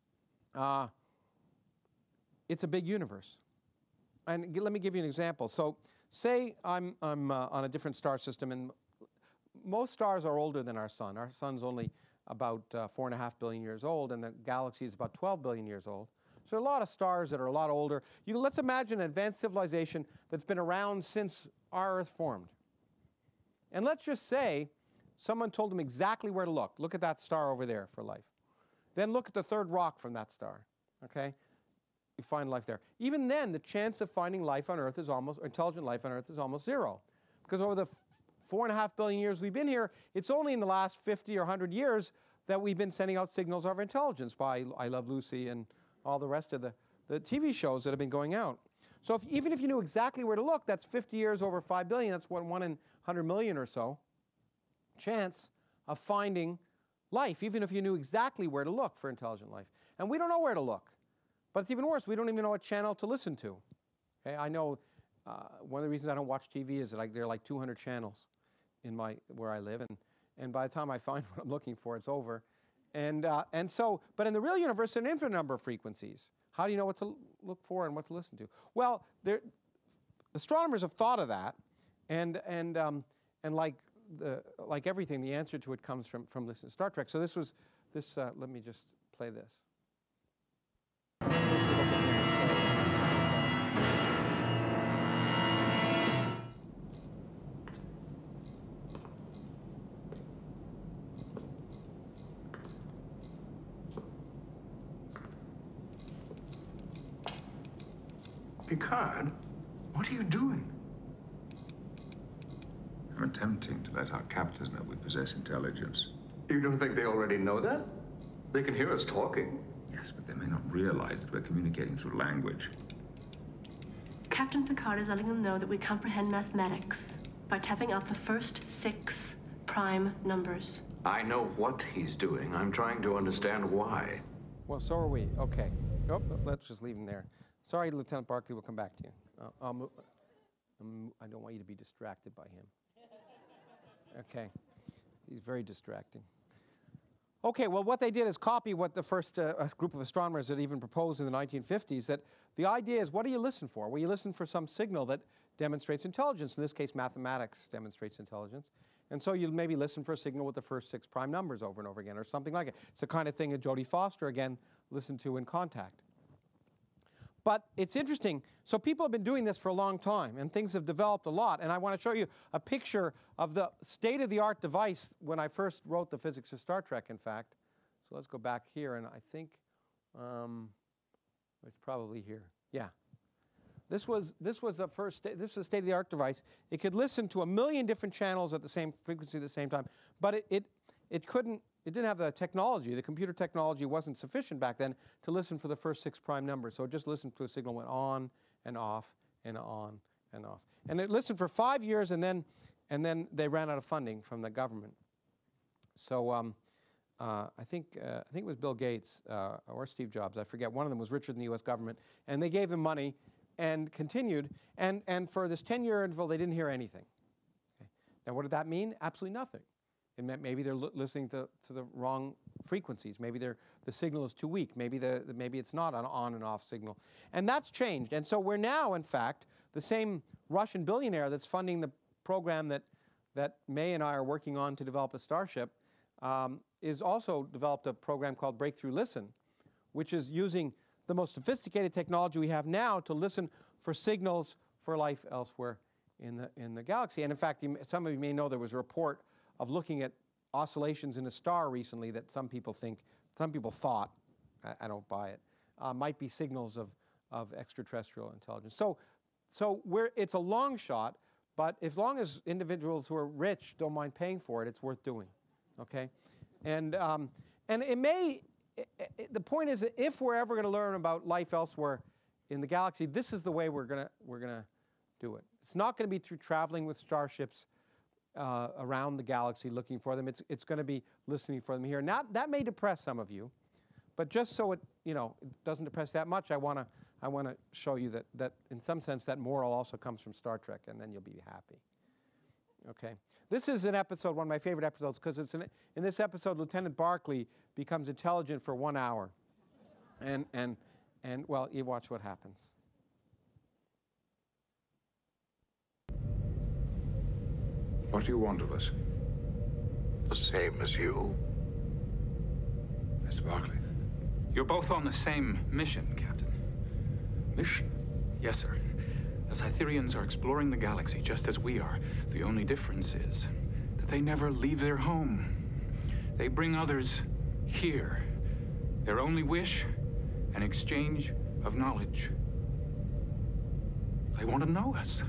it's a big universe. And let me give you an example. So say I'm on a different star system, and most stars are older than our sun. Our sun's only about 4.5 billion years old, and the galaxy is about 12 billion years old. So there are a lot of stars that are a lot older. Let's imagine an advanced civilization that's been around since our Earth formed. And let's just say someone told them exactly where to look. Look at that star over there for life. Then look at the third rock from that star. Okay? You find life there. Even then, the chance of finding life on Earth is intelligent life on Earth is almost zero. Because over the 4.5 billion years we've been here, it's only in the last 50 or 100 years that we've been sending out signals of intelligence by I Love Lucy and all the rest of the TV shows that have been going out. So even if you knew exactly where to look, that's 50 years over 5 billion, that's 1 in 100 million or so chance of finding life, even if you knew exactly where to look for intelligent life. And we don't know where to look. But it's even worse, we don't even know what channel to listen to. Okay? I know one of the reasons I don't watch TV is that there are like 200 channels in where I live, and by the time I find what I'm looking for, it's over. And so, but in the real universe, there are an infinite number of frequencies. How do you know what to look for and what to listen to? Well, astronomers have thought of that, and like everything, the answer to it comes from listening to Star Trek. So let me just play this. Picard, what are you doing? I'm attempting to let our captors know we possess intelligence. You don't think they already know that? They can hear us talking. Yes, but they may not realize that we're communicating through language. Captain Picard is letting them know that we comprehend mathematics by tapping out the first 6 prime numbers. I know what he's doing. I'm trying to understand why. Well, so are we. Okay. Oh, let's just leave him there. Sorry, Lieutenant Barclay, we'll come back to you. I don't want you to be distracted by him. Okay. He's very distracting. Okay, well, what they did is copy what the first group of astronomers had even proposed in the 1950s, that the idea is, what do you listen for? Well, you listen for some signal that demonstrates intelligence. In this case, mathematics demonstrates intelligence. And so you'll maybe listen for a signal with the first 6 prime numbers over and over again, or something like it. It's the kind of thing that Jodie Foster, again, listened to in Contact. But it's interesting. So people have been doing this for a long time, and things have developed a lot. And I want to show you a picture of the state-of-the-art device when I first wrote the physics of Star Trek, in fact. So let's go back here, and I think it's probably here. Yeah. This was a state-of-the-art device. It could listen to 1 million different channels at the same frequency at the same time, but it couldn't. It didn't have the technology. The computer technology wasn't sufficient back then to listen for the first 6 prime numbers. So it just listened to a signal, went on and off and on and off. And it listened for 5 years, and then And then they ran out of funding from the government. So I think it was Bill Gates or Steve Jobs, I forget. One of them was richer than the U.S. government. And they gave them money and continued. And for this 10-year interval, they didn't hear anything. Okay. Now, what did that mean? Absolutely nothing. It meant maybe they're listening to the wrong frequencies. Maybe the signal is too weak. Maybe it's not an on and off signal. And that's changed. And so we're now, in fact, the same Russian billionaire that's funding the program that May and I are working on to develop a Starship is also developed a program called Breakthrough Listen, which is using the most sophisticated technology we have now to listen for signals for life elsewhere in the galaxy. And in fact, some of you may know there was a report of looking at oscillations in a star recently that some people thought, I don't buy it, might be signals of extraterrestrial intelligence. So it's a long shot, but as long as individuals who are rich don't mind paying for it, it's worth doing, okay? And it may, the point is that if we're ever going to learn about life elsewhere in the galaxy, this is the way we're gonna do it. It's not going to be through traveling with starships around the galaxy looking for them. It's going to be listening for them here. Now, that may depress some of you, but just so it doesn't depress that much, I want to show you that in some sense that moral also comes from Star Trek, and then you'll be happy. Okay. This is an episode, one of my favorite episodes, because in this episode, Lieutenant Barclay becomes intelligent for 1 hour, and well, you watch what happens. What do you want of us? The same as you. Mr. Barclay. You're both on the same mission, Captain. Mission? Yes, sir. The Cytherians are exploring the galaxy just as we are. The only difference is that they never leave their home. They bring others here. Their only wish, an exchange of knowledge. They want to know us.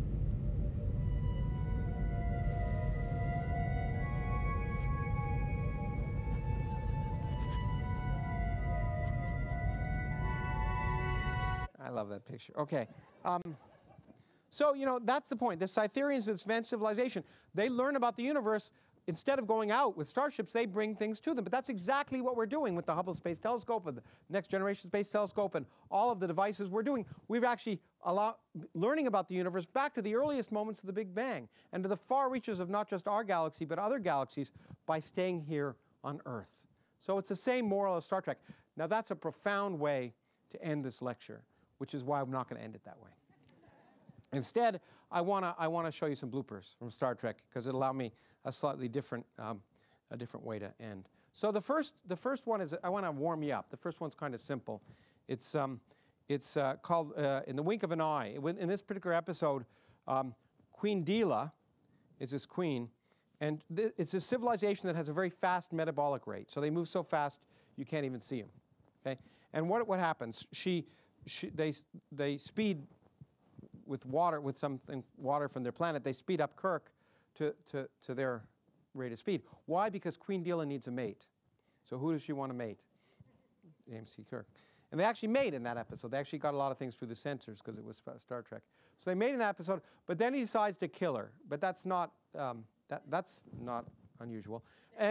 I love that picture. Okay. So, that's the point. The Cytherians, this advanced civilization, they learn about the universe. Instead of going out with starships, they bring things to them. But that's exactly what we're doing with the Hubble Space Telescope and the Next Generation Space Telescope and all of the devices we're doing. We've actually learning about the universe back to the earliest moments of the Big Bang and to the far reaches of not just our galaxy, but other galaxies by staying here on Earth. So it's the same moral as Star Trek. Now, that's a profound way to end this lecture, which is why I'm not going to end it that way. Instead, I want to show you some bloopers from Star Trek because it'll allow me a slightly different way to end. So the first one is, I want to warm you up. The first one's kind of simple. It's called In the Wink of an Eye. In this particular episode, Queen Dila is this queen, and it's a civilization that has a very fast metabolic rate. So they move so fast you can't even see them. Okay, and what happens? They speed with water, water from their planet. They speed up Kirk to their rate of speed. Why? Because Queen Dila needs a mate. So who does she want to mate? James C. Kirk. And they actually made in that episode. They actually got a lot of things through the censors because it was Star Trek. So they made in that episode, but then he decides to kill her. But that's not that's not unusual.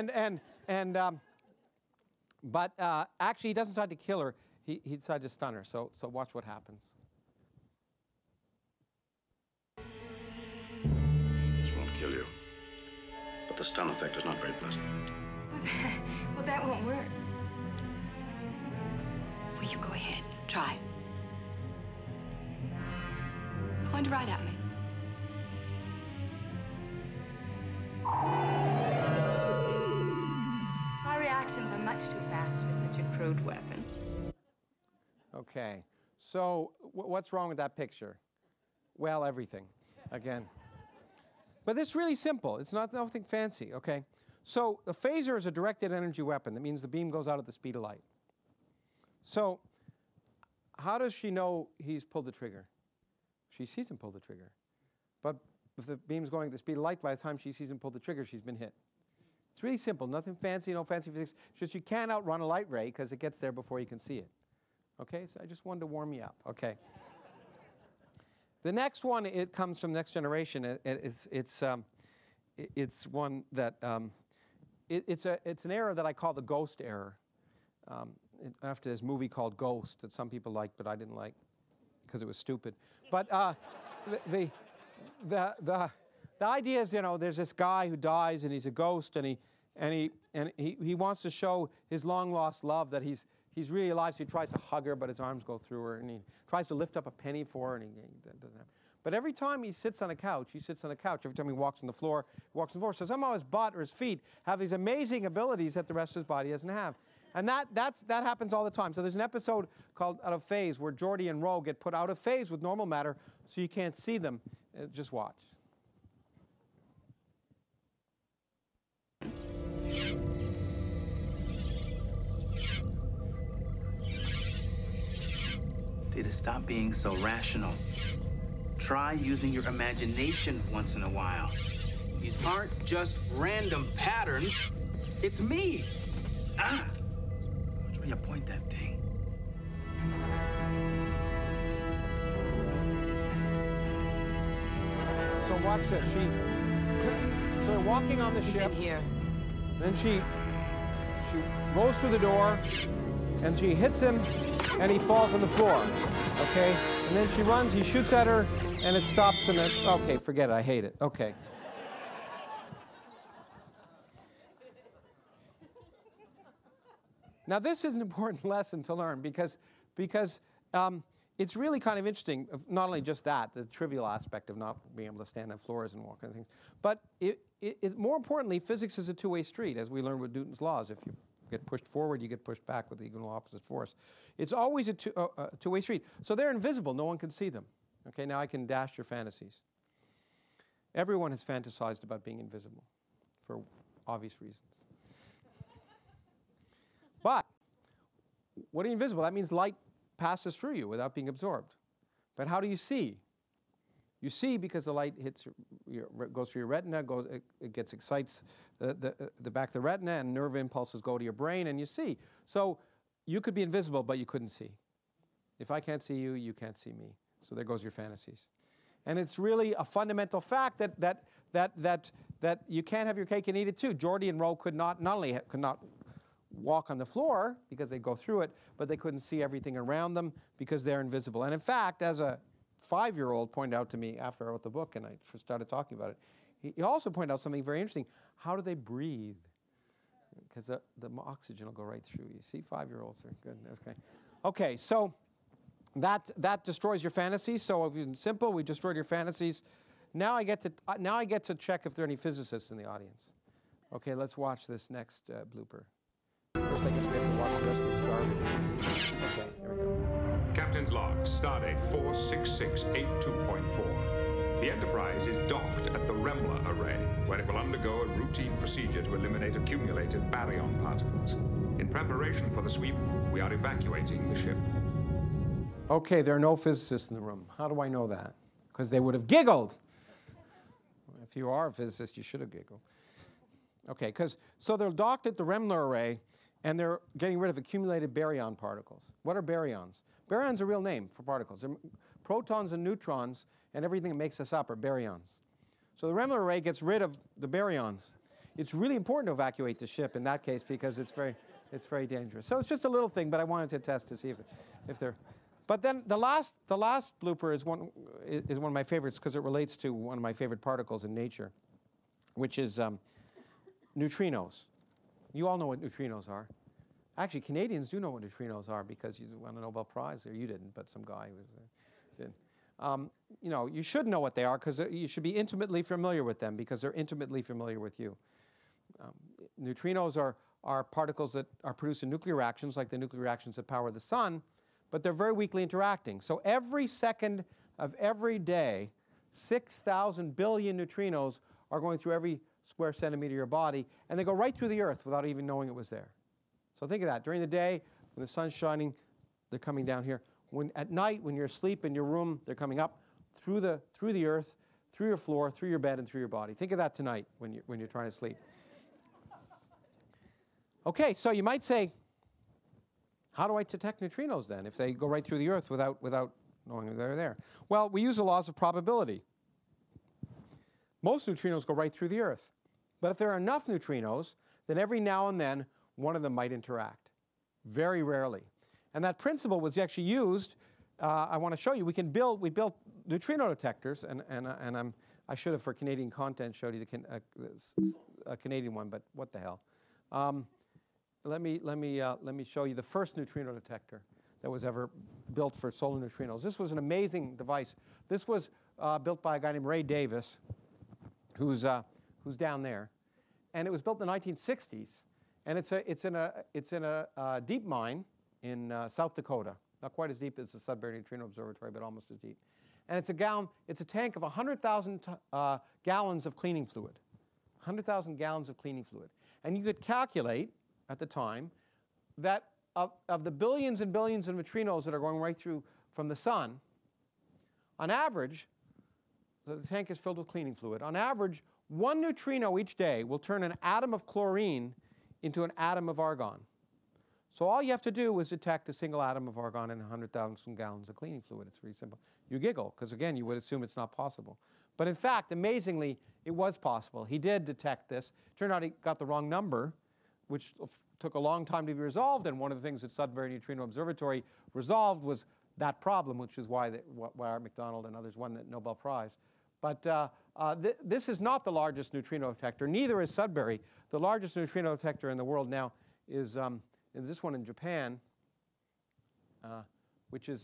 But actually, he doesn't decide to kill her. He decided to stun her. So watch what happens. This won't kill you, but the stun effect is not very pleasant. Well, that won't work. Well, you go ahead. Try. Point right at me. My reactions are much too fast for such a crude weapon. Okay. So what's wrong with that picture? Well, everything. Again. But it's really simple. It's nothing fancy, okay? So a phaser is a directed energy weapon. That means the beam goes out at the speed of light. So how does she know he's pulled the trigger? She sees him pull the trigger. But if the beam's going at the speed of light, by the time she sees him pull the trigger, she's been hit. It's really simple. Nothing fancy, no fancy physics. It's just you can't outrun a light ray because it gets there before you can see it. Okay? So I just wanted to warm you up. Okay. The next one, it comes from Next Generation. it's one that it's an error that I call the ghost error. After this movie called Ghost that some people liked, but I didn't like because it was stupid. But the idea is, you know, there's this guy who dies and he's a ghost, and he wants to show his long lost love that he's really alive. So he tries to hug her, but his arms go through her, and he tries to lift up a penny for her, and he doesn't have. But every time he sits on a couch, he sits on a couch. Every time he walks on the floor, So somehow his butt or his feet have these amazing abilities that the rest of his body doesn't have. And that happens all the time. So there's an episode called Out of Phase where Geordie and Ro get put out of phase with normal matter so you can't see them. Just watch. To stop being so rational. Try using your imagination once in a while. These aren't just random patterns. It's me. Which way you point that thing? So watch this. So they're walking on the ship. Here. Then she rolls through the door, and she hits him, and he falls on the floor. Okay? And then she runs, he shoots at her, and it stops, and then, okay, forget it, I hate it. Okay. Now, this is an important lesson to learn because it's really kind of interesting, not only just that, the trivial aspect of not being able to stand on floors and walk on things, but more importantly, physics is a two-way street, as we learned with Newton's laws. If you get pushed forward, you get pushed back with equal opposite force. It's always a two-way street. So they're invisible. No one can see them. Okay, now I can dash your fantasies. Everyone has fantasized about being invisible for obvious reasons. But what are you invisible? That means light passes through you without being absorbed. But how do you see? You see because the light goes through your retina, it excites the back of the retina, and nerve impulses go to your brain, and you see. So you could be invisible, but you couldn't see. If I can't see you, you can't see me. So there goes your fantasies. And it's really a fundamental fact that you can't have your cake and eat it too. Geordie and Ro could not walk on the floor because they go through it, but they couldn't see everything around them because they're invisible. And in fact, as a 5-year-old pointed out to me after I wrote the book and I started talking about it, he also pointed out something very interesting. How do they breathe? Because the oxygen will go right through. You see, 5-year-olds are good. Okay, so that destroys your fantasies. So if it's simple, we destroyed your fantasies. Now I get to check if there are any physicists in the audience. Okay, let's watch this next blooper. First, I guess we have to watch the rest of this garbage. Okay, here we go. Captain's log, stardate 46682.4. The Enterprise is docked at the Remmler array, where it will undergo a routine procedure to eliminate accumulated baryon particles. In preparation for the sweep, we are evacuating the ship. Okay, there are no physicists in the room. How do I know that? Because they would have giggled. If you are a physicist, you should have giggled. Okay, so they're docked at the Remmler array, and they're getting rid of accumulated baryon particles. What are baryons? Baryons are a real name for particles. They're protons and neutrons, and everything that makes us up are baryons. So the Remmler array gets rid of the baryons. It's really important to evacuate the ship in that case because it's very dangerous. So it's just a little thing, but I wanted to test to see if they're. But then the last blooper is one of my favorites because it relates to one of my favorite particles in nature, which is neutrinos. You all know what neutrinos are. Actually, Canadians do know what neutrinos are because you won a Nobel Prize, or you didn't, but some guy did. You know, you should know what they are because you should be intimately familiar with them because they're intimately familiar with you. Neutrinos are particles that are produced in nuclear reactions, like the nuclear reactions that power the sun, but they're very weakly interacting. So every second of every day, 6,000 billion neutrinos are going through every square centimeter of your body, and they go right through the Earth without even knowing it was there. So think of that. During the day, when the sun's shining, they're coming down here. At night, when you're asleep in your room, they're coming up through the Earth, through your floor, through your bed, and through your body. Think of that tonight when you're trying to sleep. Okay, so you might say, how do I detect neutrinos then if they go right through the Earth without knowing they're there? Well, we use the laws of probability. Most neutrinos go right through the Earth. But if there are enough neutrinos, then every now and then one of them might interact. Very rarely. And that principle was actually used. I want to show you. We built neutrino detectors, and I should have for Canadian content showed you a Canadian one, but what the hell? Let me show you the first neutrino detector that was ever built for solar neutrinos. This was an amazing device. This was built by a guy named Ray Davis, who's down there, and it was built in the 1960s. And it's in a deep mine in South Dakota. Not quite as deep as the Sudbury Neutrino Observatory, but almost as deep. And it's a tank of 100,000 gallons of cleaning fluid. 100,000 gallons of cleaning fluid. And you could calculate at the time that of the billions and billions of neutrinos that are going right through from the sun, on average, so the tank is filled with cleaning fluid. On average, one neutrino each day will turn an atom of chlorine into an atom of argon. So all you have to do is detect a single atom of argon in 100,000 gallons of cleaning fluid. It's very simple. You giggle, because again, you would assume it's not possible. But in fact, amazingly, it was possible. He did detect this. Turned out he got the wrong number, which took a long time to be resolved. And one of the things that Sudbury Neutrino Observatory resolved was that problem, which is why Art McDonald and others won the Nobel Prize. But this is not the largest neutrino detector. Neither is Sudbury. The largest neutrino detector in the world now is this one in Japan, which is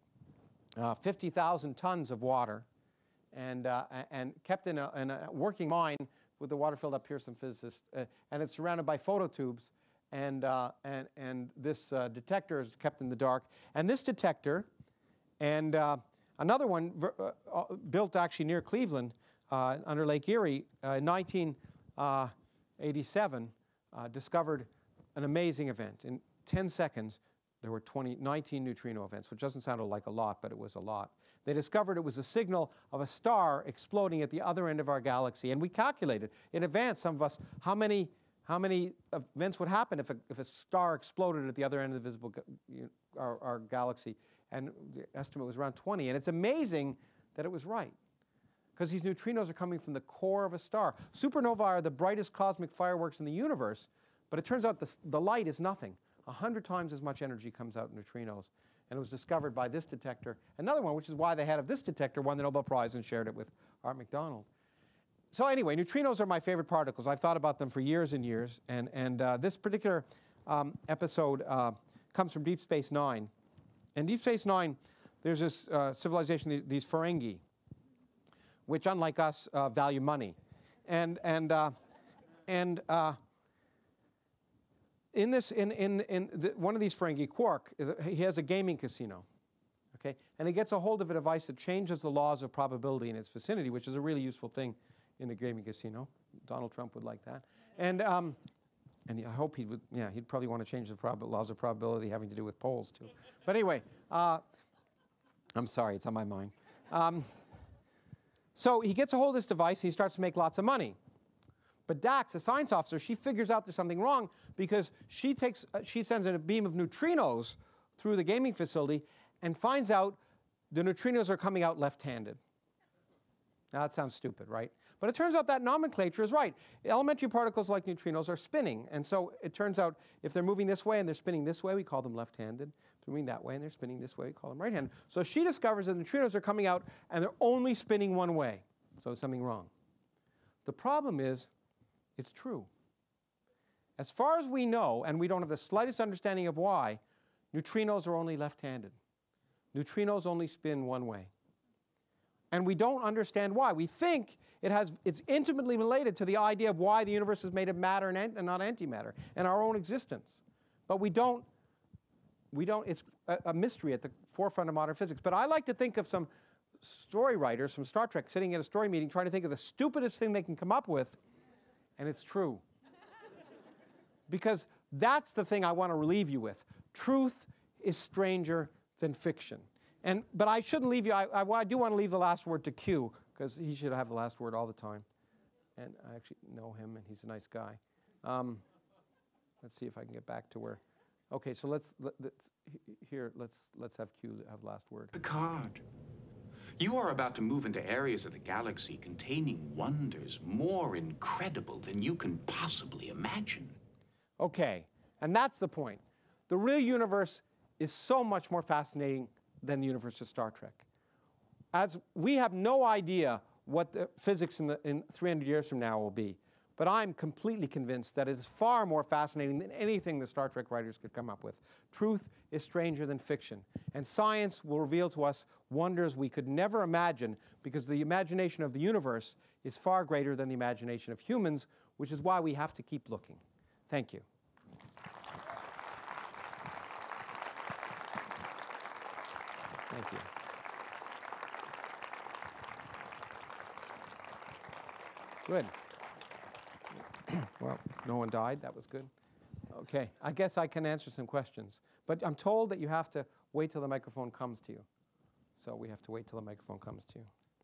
50,000 tons of water, and kept in a working mine with the water filled up here. Some physicists, and it's surrounded by phototubes, and this detector is kept in the dark. And this detector, and another one built actually near Cleveland, under Lake Erie, in 1987, discovered an amazing event. In 10 seconds, there were 19 neutrino events, which doesn't sound like a lot, but it was a lot. They discovered it was a signal of a star exploding at the other end of our galaxy. And we calculated in advance, some of us, how many events would happen if a star exploded at the other end of the visible our galaxy. And the estimate was around 20. And it's amazing that it was right, because these neutrinos are coming from the core of a star. Supernovae are the brightest cosmic fireworks in the universe, but it turns out the light is nothing. 100 times as much energy comes out in neutrinos. And it was discovered by this detector. Another one, which is why the head of this detector won the Nobel Prize and shared it with Art McDonald. So anyway, neutrinos are my favorite particles. I've thought about them for years and years. And this particular episode comes from Deep Space Nine. In Deep Space Nine, there's this civilization, these Ferengi, which, unlike us, value money. And one of these Ferengi, Quark, he has a gaming casino, okay? And he gets a hold of a device that changes the laws of probability in its vicinity, which is a really useful thing in a gaming casino. Donald Trump would like that. And I hope he would, yeah, he'd probably want to change the laws of probability having to do with polls, too. But anyway, I'm sorry, it's on my mind. So he gets a hold of this device, and he starts to make lots of money. But Dax, the science officer, she figures out there's something wrong, because she sends in a beam of neutrinos through the gaming facility and finds out the neutrinos are coming out left-handed. Now that sounds stupid, right? But it turns out that nomenclature is right. Elementary particles like neutrinos are spinning. And so it turns out if they're moving this way and they're spinning this way, we call them left-handed. If they're moving that way and they're spinning this way, we call them right-handed. So she discovers that neutrinos are coming out and they're only spinning one way. So there's something wrong. The problem is, it's true. As far as we know, and we don't have the slightest understanding of why, neutrinos are only left-handed. Neutrinos only spin one way. And we don't understand why. We think it's intimately related to the idea of why the universe is made of matter and not antimatter, and our own existence. But we don't, it's a mystery at the forefront of modern physics. But I like to think of some story writers from Star Trek sitting at a story meeting trying to think of the stupidest thing they can come up with, and it's true. Because that's the thing I want to relieve you with. Truth is stranger than fiction. But I shouldn't leave you, I do want to leave the last word to Q, because he should have the last word all the time. And I actually know him, and he's a nice guy. Let's see if I can get back to where. Okay, so let's have Q have last word. Picard, You are about to move into areas of the galaxy containing wonders more incredible than you can possibly imagine. Okay, and that's the point. The real universe is so much more fascinating than the universe of Star Trek. As we have no idea what the physics in 300 years from now will be, but I'm completely convinced that it is far more fascinating than anything the Star Trek writers could come up with. Truth is stranger than fiction, and science will reveal to us wonders we could never imagine, because the imagination of the universe is far greater than the imagination of humans, which is why we have to keep looking. Thank you. Thank you. Good. Well, no one died. That was good. Okay, I guess I can answer some questions. But I'm told that you have to wait till the microphone comes to you. So we have to wait till the microphone comes to you.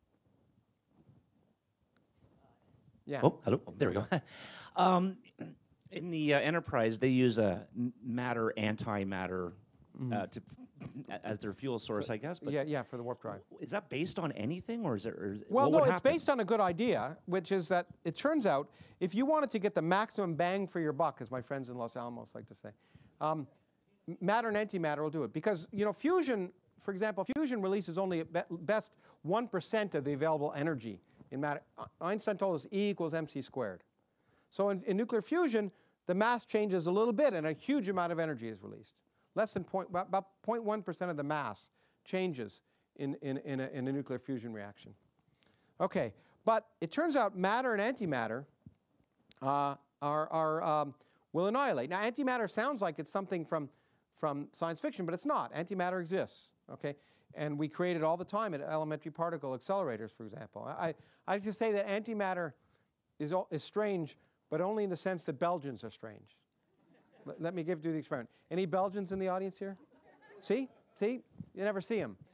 Yeah. Oh, hello. Oh, there we go. In the Enterprise, they use a matter, antimatter as their fuel source, I guess. But yeah, for the warp drive. Is that based on anything, or is it? Well, no, it's based on a good idea, which is that it turns out if you wanted to get the maximum bang for your buck, as my friends in Los Alamos like to say, matter and antimatter will do it. Because, you know, fusion, for example, fusion releases only at best 1% of the available energy in matter. Einstein told us E equals mc squared. So in nuclear fusion, the mass changes a little bit and a huge amount of energy is released. Less than about 0.1% of the mass changes in a nuclear fusion reaction. Okay, but it turns out matter and antimatter will annihilate. Now, antimatter sounds like it's something from science fiction, but it's not. Antimatter exists, okay? And we create it all the time at elementary particle accelerators, for example. I just say that antimatter is strange, but only in the sense that Belgians are strange. Let me do the experiment. Any Belgians in the audience here? See? See? You never see them.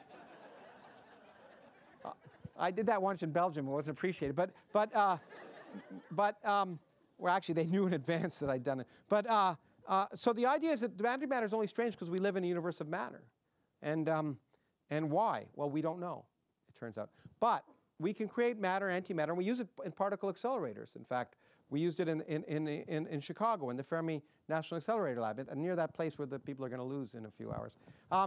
I did that once in Belgium. It wasn't appreciated. Well, actually, they knew in advance that I'd done it. But so the idea is that antimatter is only strange because we live in a universe of matter. And why? Well, we don't know, it turns out. But we can create matter, antimatter, and we use it in particle accelerators. In fact, we used it in Chicago in the Fermi National Accelerator Lab, and near that place where the people are going to lose in a few hours.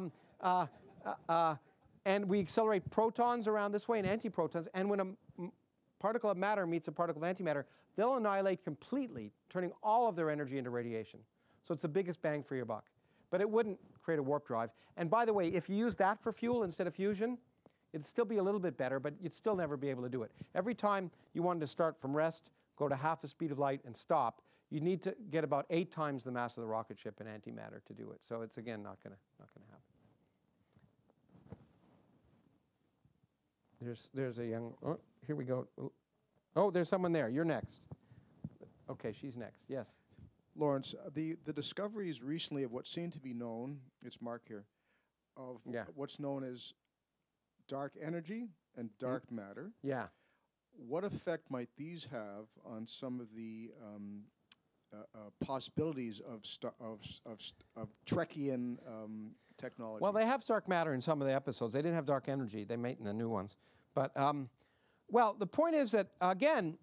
And we accelerate protons around this way and antiprotons. And when a particle of matter meets a particle of antimatter, they'll annihilate completely, turning all of their energy into radiation. So it's the biggest bang for your buck. But it wouldn't create a warp drive. And by the way, if you use that for fuel instead of fusion, it'd still be a little bit better, but you'd still never be able to do it. Every time you wanted to start from rest, go to half the speed of light and stop, you need to get about 8 times the mass of the rocket ship in antimatter to do it. So it's, again, not going to happen. There's a young, oh, here we go. Oh, there's someone there. You're next. Okay, she's next. Yes. Lawrence, the discoveries recently of what seem to be known, it's Mark here, of what's known as dark energy and dark matter. Yeah. What effect might these have on some of the possibilities of Trekkian technology? Well, they have dark matter in some of the episodes. They didn't have dark energy. They made in the new ones. But, well, the point is that, again,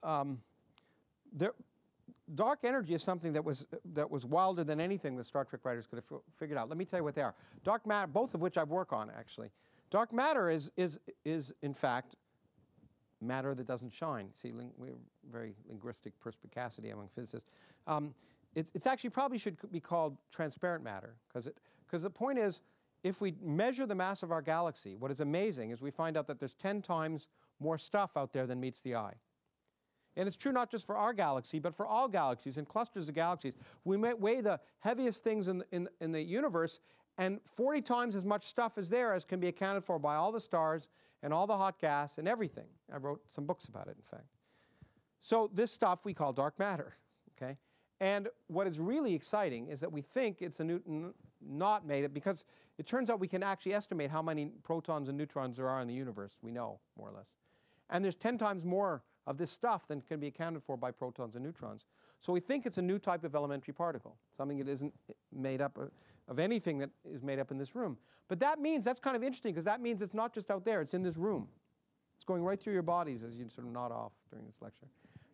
dark energy is something that was wilder than anything the Star Trek writers could have figured out. Let me tell you what they are. Dark matter, both of which I work on, actually. Dark matter is in fact, matter that doesn't shine. See, we have very linguistic perspicacity among physicists. It's actually probably should be called transparent matter, because the point is, if we measure the mass of our galaxy, what is amazing is we find out that there's 10 times more stuff out there than meets the eye. And it's true not just for our galaxy, but for all galaxies and clusters of galaxies. We might weigh the heaviest things in the universe, and 40 times as much stuff is there as can be accounted for by all the stars and all the hot gas and everything. I wrote some books about it, in fact. So this stuff we call dark matter, okay? And what is really exciting is that we think it's not made it, because it turns out we can actually estimate how many protons and neutrons there are in the universe. We know, more or less. And there's 10 times more of this stuff than can be accounted for by protons and neutrons. So we think it's a new type of elementary particle, something that isn't made up of anything that is made up in this room. But that means, that's kind of interesting, because that means it's not just out there, it's in this room. It's going right through your bodies as you sort of nod off during this lecture.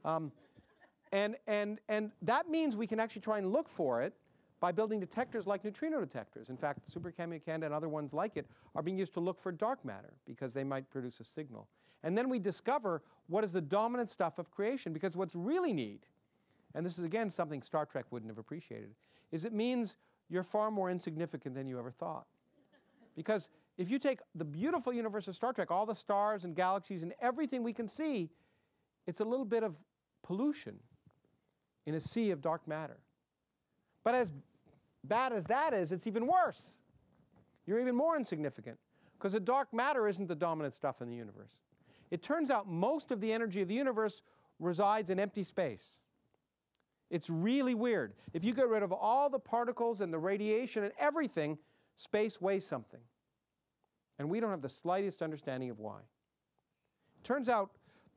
And that means we can actually try and look for it by building detectors like neutrino detectors. In fact, Super Communicanda and other ones like it are being used to look for dark matter because they might produce a signal. And then we discover what is the dominant stuff of creation, because what's really neat, and this is again something Star Trek wouldn't have appreciated, is it means you're far more insignificant than you ever thought. Because if you take the beautiful universe of Star Trek, all the stars and galaxies and everything we can see, it's a little bit of pollution in a sea of dark matter. But as bad as that is, it's even worse. You're even more insignificant, because the dark matter isn't the dominant stuff in the universe. It turns out most of the energy of the universe resides in empty space. It's really weird. If you get rid of all the particles and the radiation and everything, space weighs something. And we don't have the slightest understanding of why. It turns out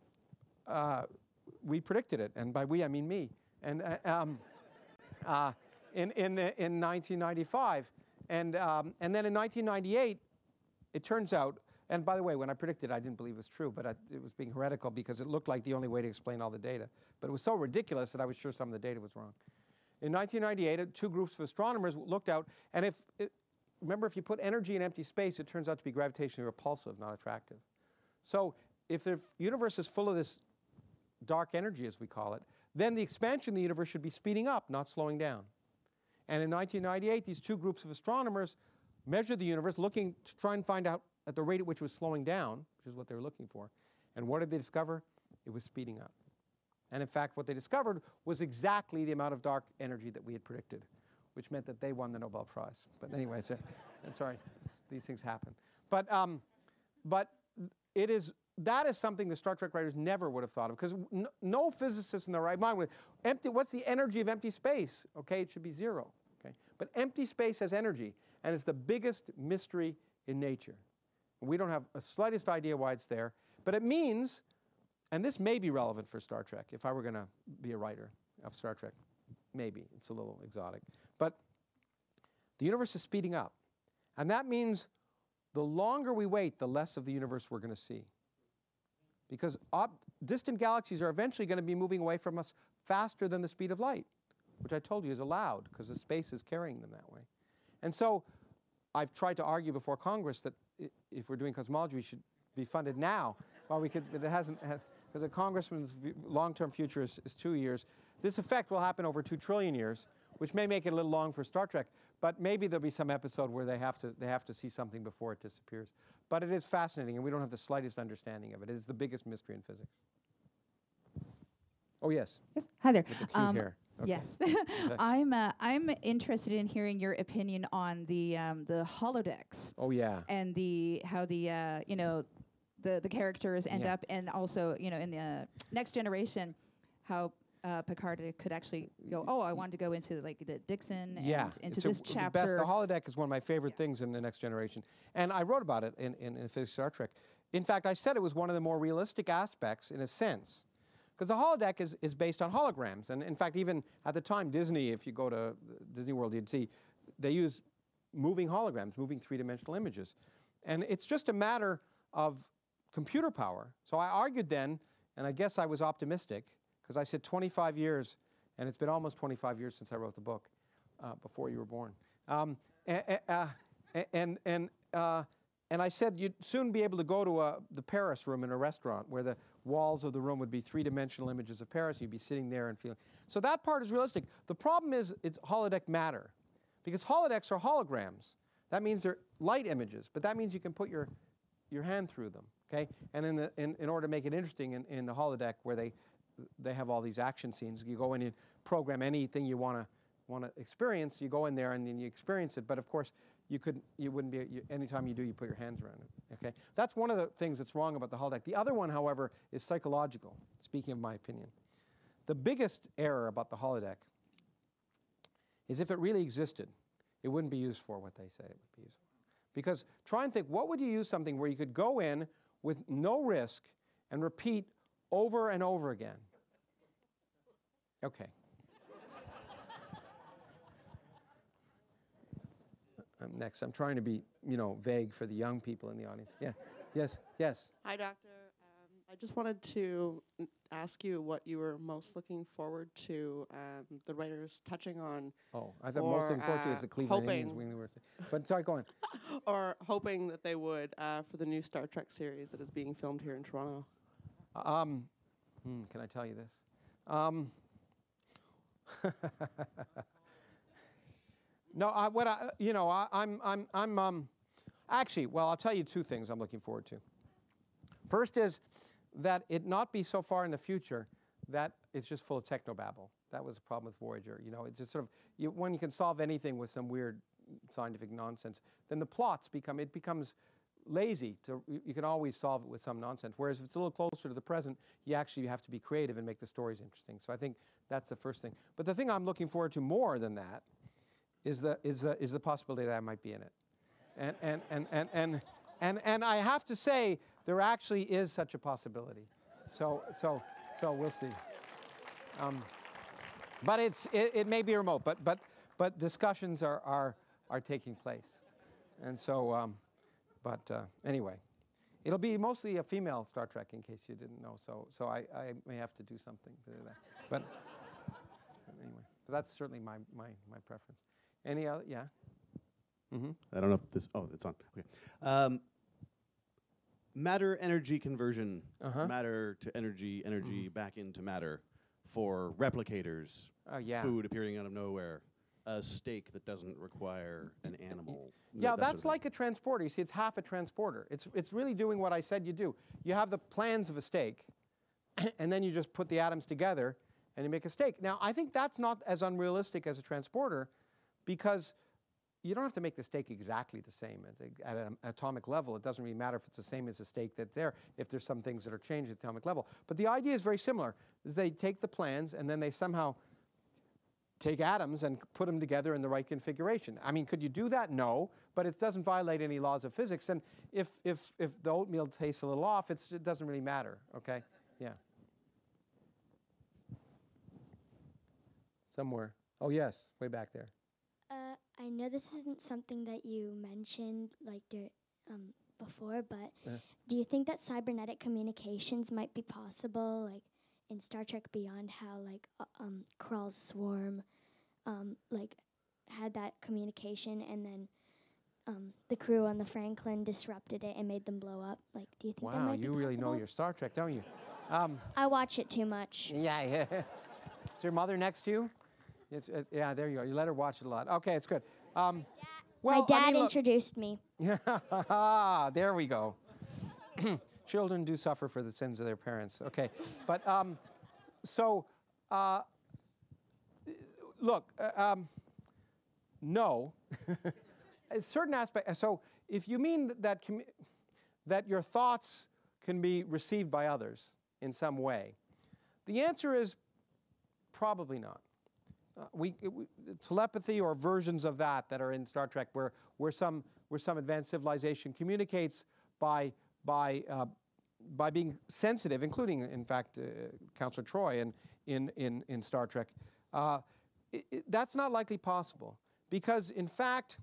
we predicted it, and by we I mean me. And in 1995, and then in 1998, it turns out. And by the way, when I predicted it, I didn't believe it was true, but it was being heretical because it looked like the only way to explain all the data. But it was so ridiculous that I was sure some of the data was wrong. In 1998, two groups of astronomers looked out, and remember, if you put energy in empty space, it turns out to be gravitationally repulsive, not attractive. So if the universe is full of this dark energy, as we call it, then the expansion of the universe should be speeding up, not slowing down. And in 1998, these two groups of astronomers measured the universe, looking to try and find out at the rate at which it was slowing down, which is what they were looking for. And what did they discover? It was speeding up. And in fact, what they discovered was exactly the amount of dark energy that we had predicted, which meant that they won the Nobel Prize. But anyway, sorry, these things happen. But that is something the Star Trek writers never would have thought of, because no physicist in their right mind would. What's the energy of empty space? Okay, it should be zero. Okay, but empty space has energy, and it's the biggest mystery in nature. We don't have a slightest idea why it's there, but it means, and this may be relevant for Star Trek if I were going to be a writer of Star Trek. Maybe, it's a little exotic. But the universe is speeding up, and that means the longer we wait, the less of the universe we're going to see. Because distant galaxies are eventually going to be moving away from us faster than the speed of light, which I told you is allowed because the space is carrying them that way. And so I've tried to argue before Congress that if we're doing cosmology, we should be funded now. Well, we could, but it hasn't, because a congressman's long-term future is 2 years. This effect will happen over 2 trillion years, which may make it a little long for Star Trek, but maybe there'll be some episode where they have to see something before it disappears. But it is fascinating, and we don't have the slightest understanding of it. It is the biggest mystery in physics. Oh, yes. Yes. Hi there. With the cute hair. Okay. Yes. Okay. I'm interested in hearing your opinion on the holodecks. Oh, yeah. And how the characters end up, and also in the Next Generation, how Picard could actually go, oh, I wanted to go into like the Dixon and into this chapter. The holodeck is one of my favorite things in the Next Generation, and I wrote about it in Physics Star Trek. In fact, I said it was one of the more realistic aspects in a sense, because the holodeck is based on holograms, and in fact, even at the time, Disney, if you go to Disney World, you'd see they use moving holograms, moving three-dimensional images, and it's just a matter of computer power. So I argued then, and I guess I was optimistic, because I said 25 years, and it's been almost 25 years since I wrote the book, before you were born. And I said you'd soon be able to go to the Paris room in a restaurant where the walls of the room would be three-dimensional images of Paris. You'd be sitting there and feeling. So that part is realistic. The problem is it's holodeck matter, because holodecks are holograms. That means they're light images, but that means you can put your hand through them. Okay, and in order to make it interesting in the holodeck, where they have all these action scenes, you go in and program anything you want to experience. You go in there and then you experience it. But of course, you wouldn't be. Anytime you do, you put your hands around it. Okay, that's one of the things that's wrong about the holodeck. The other one, however, is psychological. Speaking of my opinion, the biggest error about the holodeck is if it really existed, it wouldn't be used for what they say it would be used for. Because try and think, what would you use something where you could go in with no risk and repeat over and over again? Okay. next. I'm trying to be, vague for the young people in the audience. Yeah. Yes. Yes. Hi, Doctor. I just wanted to ask you what you were most looking forward to the writers touching on. Oh, I thought most looking forward to is the Cleveland Indians winning the World Series. But sorry, go on. Or hoping that they would for the new Star Trek series that is being filmed here in Toronto. Can I tell you this? No, actually, well, I'll tell you two things I'm looking forward to. First is that it not be so far in the future that it's just full of technobabble. That was the problem with Voyager. It's just sort of, when you can solve anything with some weird scientific nonsense, then the plots becomes lazy. You can always solve it with some nonsense. Whereas if it's a little closer to the present, you actually have to be creative and make the stories interesting. So I think that's the first thing. But the thing I'm looking forward to more than that is the possibility that I might be in it. And I have to say, there actually is such a possibility. So we'll see. But it may be remote. But discussions are taking place. And so, anyway, it'll be mostly a female Star Trek, in case you didn't know. So I may have to do something to that. But anyway, so that's certainly my preference. Any other? Yeah. Mm-hmm. I don't know if this. Oh, it's on. Okay. Matter energy conversion. Matter to energy, back into matter for replicators. Oh, yeah. Food appearing out of nowhere. A steak that doesn't require an animal. Yeah, that's like a transporter. You see, it's half a transporter. It's really doing what I said you do. You have the plans of a steak, and then you just put the atoms together, and you make a steak. Now, I think that's not as unrealistic as a transporter, because you don't have to make the steak exactly the same at an atomic level. It doesn't really matter if it's the same as the steak that's there, if there's some things that are changed at the atomic level. But the idea is very similar. Is they take the plans, and then they somehow take atoms and put them together in the right configuration. I mean, could you do that? No, but it doesn't violate any laws of physics. And if the oatmeal tastes a little off, it doesn't really matter, okay? Yeah. Somewhere. Oh, yes, way back there. I know this isn't something that you mentioned before, but do you think that cybernetic communications might be possible, like in Star Trek Beyond, how Krauss swarm had that communication, and then the crew on the Franklin disrupted it and made them blow up? Like, do you think that might be possible? Wow, you really know your Star Trek, don't you? I watch it too much. Yeah. Is your mother next to you? Yeah, there you go. You let her watch it a lot. Okay, it's good. My dad introduced me. There we go. Children do suffer for the sins of their parents. Okay, but look, no. A certain aspect. So if you mean that your thoughts can be received by others in some way, the answer is probably not. Telepathy or versions of that are in Star Trek, where some advanced civilization communicates by being sensitive, including, in fact, Counselor Troy in Star Trek. That's not likely possible because, in fact,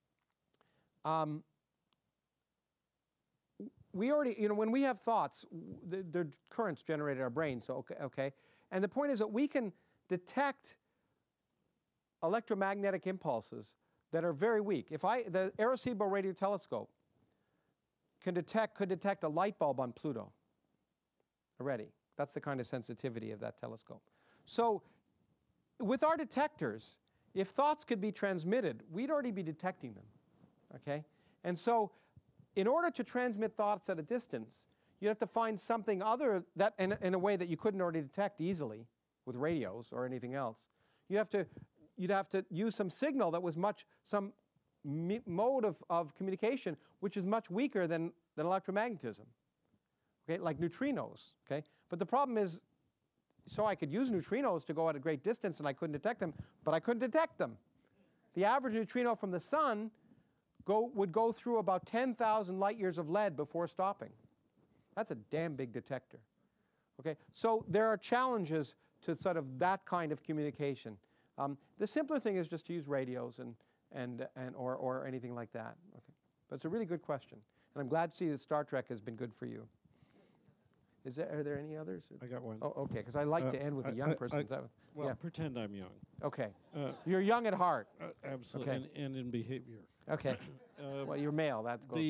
we already, when we have thoughts, the currents generated in our brain. So okay, and the point is that we can detect electromagnetic impulses that are very weak. The Arecibo radio telescope could detect a light bulb on Pluto already. That's the kind of sensitivity of that telescope. So with our detectors, if thoughts could be transmitted, we'd already be detecting them, okay? And so in order to transmit thoughts at a distance, you'd have to find something other that in a way that you couldn't already detect easily with radios or anything else. You'd have to use some signal that was some mode of communication which is much weaker than electromagnetism, okay, like neutrinos, okay? But the problem is, so I could use neutrinos to go at a great distance and I couldn't detect them, but I couldn't detect them. The average neutrino from the sun would go through about 10,000 light years of lead before stopping. That's a damn big detector, okay? So there are challenges to sort of that kind of communication. The simpler thing is just to use radios or anything like that. Okay. But it's a really good question. And I'm glad to see that Star Trek has been good for you. Are there any others? I got one. Oh, okay, because I like to end with a young person. Well, pretend I'm young. Okay. You're young at heart. Absolutely, okay. and in behavior. Okay. Well, you're male. That goes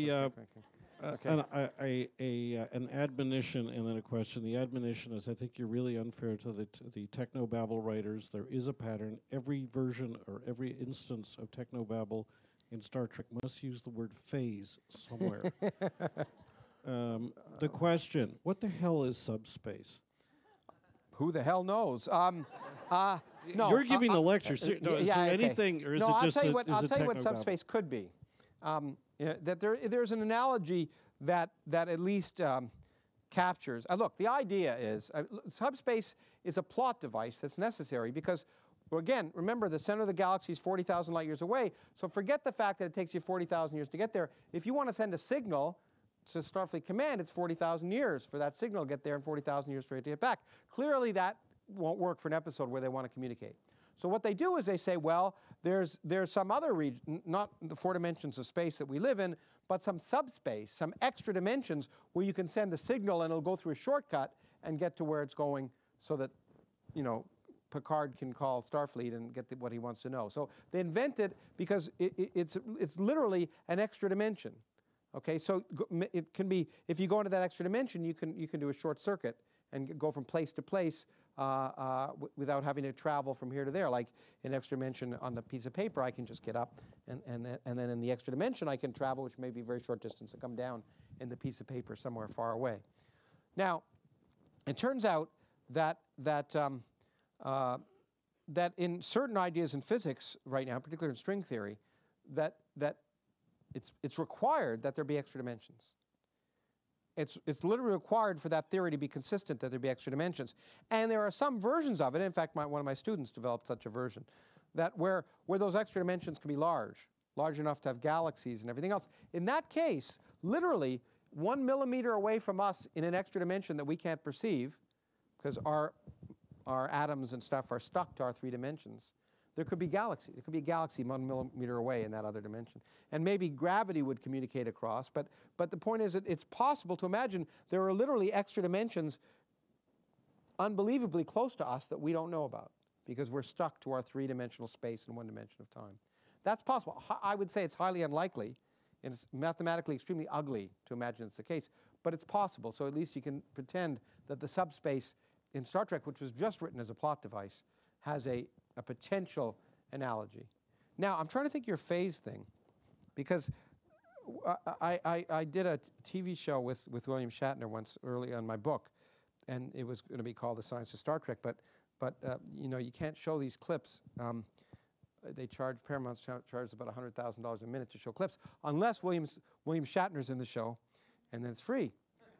an admonition and then a question. The admonition is, I think you're really unfair to the technobabble writers. There is a pattern. Every version or every instance of technobabble in Star Trek must use the word phase somewhere. The question, what the hell is subspace? Who the hell knows? No, you're giving a lecture. Is there anything, or is it just I'll tell you what subspace could be. That there's an analogy that at least captures. Look, the idea is subspace is a plot device that's necessary because, well, again, remember the center of the galaxy is 40,000 light years away. So forget the fact that it takes you 40,000 years to get there. If you want to send a signal to Starfleet Command, it's 40,000 years for that signal to get there and 40,000 years for it to get back. Clearly, that won't work for an episode where they want to communicate. So what they do is they say, well, there's some other region, not the 4 dimensions of space that we live in, but some subspace, some extra dimensions where you can send the signal and it'll go through a shortcut and get to where it's going so that, Picard can call Starfleet and get what he wants to know. So they invent it because it's literally an extra dimension. Okay, so it can be, if you go into that extra dimension, you can do a short circuit and go from place to place without having to travel from here to there. Like in extra dimension on the piece of paper, I can just get up, and then in the extra dimension, I can travel, which may be a very short distance, and come down in the piece of paper somewhere far away. Now, it turns out that in certain ideas in physics right now, particularly in string theory, that it's required that there be extra dimensions. It's literally required for that theory to be consistent that there be extra dimensions. And there are some versions of it. In fact, one of my students developed such a version, that where those extra dimensions can be large enough to have galaxies and everything else. In that case, literally 1 millimeter away from us in an extra dimension that we can't perceive, because our atoms and stuff are stuck to our 3 dimensions, there could be galaxies. There could be a galaxy 1 millimeter away in that other dimension. And maybe gravity would communicate across, but the point is that it's possible to imagine there are literally extra dimensions unbelievably close to us that we don't know about because we're stuck to our 3-dimensional space and 1 dimension of time. That's possible. I would say it's highly unlikely, and it's mathematically extremely ugly to imagine it's the case, but it's possible. So at least you can pretend that the subspace in Star Trek, which was just written as a plot device, has a potential analogy. Now, I'm trying to think your phase thing, because I did a TV show with William Shatner once early on my book, and it was going to be called The Science of Star Trek, but you can't show these clips. Paramount charges about $100,000 a minute to show clips, unless William Shatner's in the show, and then it's free.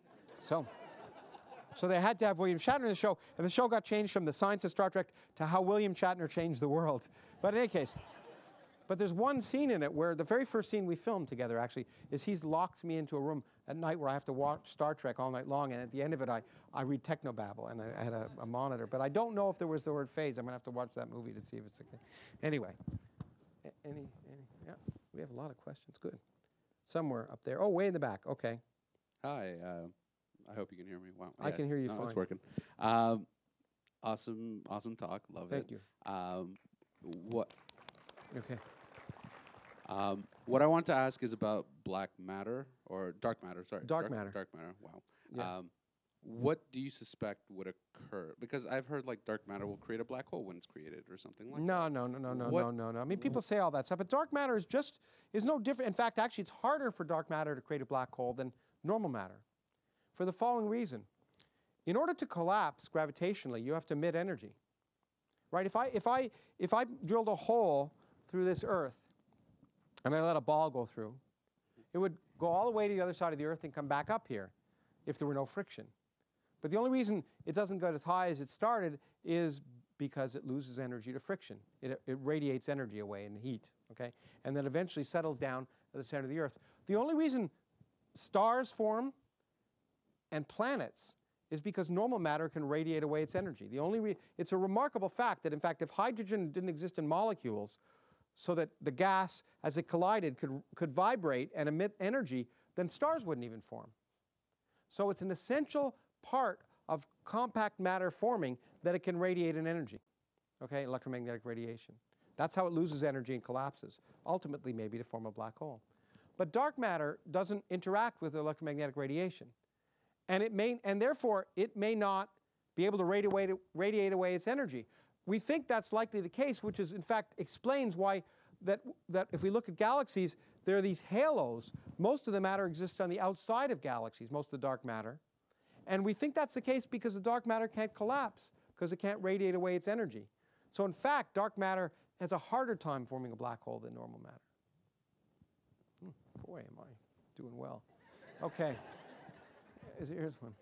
So they had to have William Shatner in the show, and the show got changed from The Science of Star Trek to How William Shatner Changed the World. But in any case, but there's one scene in it where the very first scene we filmed together, actually, is he locks me into a room at night where I have to watch Star Trek all night long, and at the end of it, I read technobabble, and I had a monitor. But I don't know if there was the word phase. I'm going to have to watch that movie to see if it's okay. Anyway, yeah, we have a lot of questions. Good. Somewhere up there. Oh, way in the back. Okay. Hi. I hope you can hear me. Wow. I can hear you fine. It's working. Awesome talk. Love it. Thank you. What? Okay. What I want to ask is about black matter, or dark matter, sorry. Dark matter. Dark matter, wow. Yeah. What do you suspect would occur? Because I've heard like dark matter will create a black hole when it's created or something like that. No. I mean, people say all that stuff, but dark matter is no different. In fact, actually, it's harder for dark matter to create a black hole than normal matter, for the following reason. In order to collapse gravitationally, you have to emit energy, right? If I drilled a hole through this Earth and I let a ball go through, it would go all the way to the other side of the Earth and come back up here if there were no friction. But the only reason it doesn't go as high as it started is because it loses energy to friction. It radiates energy away in heat, okay? And then eventually settles down at the center of the Earth. The only reason stars form and planets is because normal matter can radiate away its energy. It's a remarkable fact that, in fact, if hydrogen didn't exist in molecules, so that the gas, as it collided, could vibrate and emit energy, then stars wouldn't even form. So it's an essential part of compact matter forming that it can radiate an energy, okay, electromagnetic radiation. That's how it loses energy and collapses, ultimately maybe to form a black hole. But dark matter doesn't interact with electromagnetic radiation, and therefore it may not be able to radiate away its energy. We think that's likely the case, which is in fact explains why that if we look at galaxies, there are these halos. Most of the matter exists on the outside of galaxies, most of the dark matter. And we think that's the case because the dark matter can't collapse, because it can't radiate away its energy. So in fact, dark matter has a harder time forming a black hole than normal matter. Boy, am I doing well. Okay. Here's one.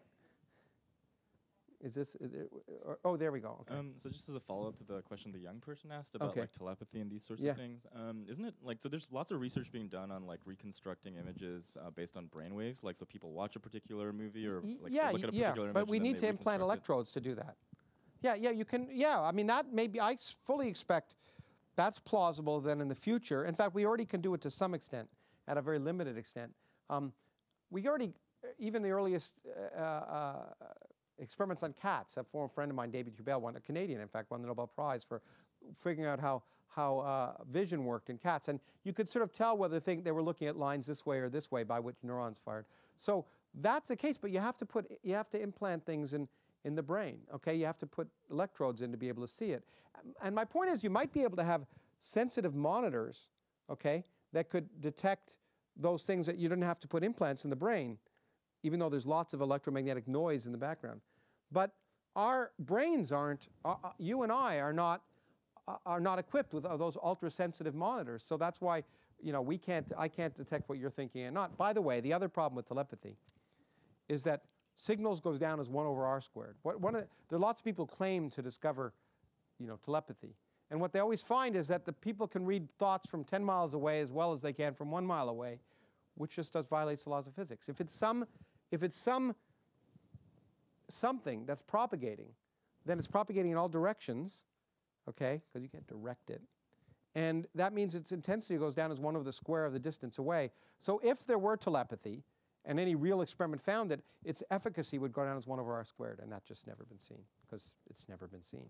Oh, there we go. Okay. So just as a follow-up to the question the young person asked about like telepathy and these sorts of things, isn't it like, so there's lots of research being done on like reconstructing images based on brainwaves, like so people watch a particular movie or like look at a particular image, but we need to implant electrodes to do that. Yeah, you can, I mean that maybe, I fully expect that's plausible then in the future. In fact, we already can do it to some extent, at a very limited extent. We already, even the earliest experiments on cats, a former friend of mine, David Hubel, a Canadian, in fact, won the Nobel Prize for figuring out how vision worked in cats. And you could sort of tell whether they were looking at lines this way or this way by which neurons fired. So that's the case, but you have to implant things in the brain, okay? You have to put electrodes in to be able to see it. And my point is, you might be able to have sensitive monitors, okay, that could detect those things that you didn't have to put implants in the brain, even though there's lots of electromagnetic noise in the background. But our brains aren't, you and I are not equipped with those ultra-sensitive monitors. So that's why, I can't detect what you're thinking and not. By the way, the other problem with telepathy is that signals goes down as 1 over r squared. There are lots of people who claim to discover, telepathy. And what they always find is that the people can read thoughts from 10 miles away as well as they can from 1 mile away, which just violates the laws of physics. If it's something that's propagating, then it's propagating in all directions, okay, because you can't direct it. And that means its intensity goes down as 1 over the square of the distance away. So if there were telepathy, and any real experiment found it, its efficacy would go down as 1 over r squared, and that's just never been seen, because it's never been seen.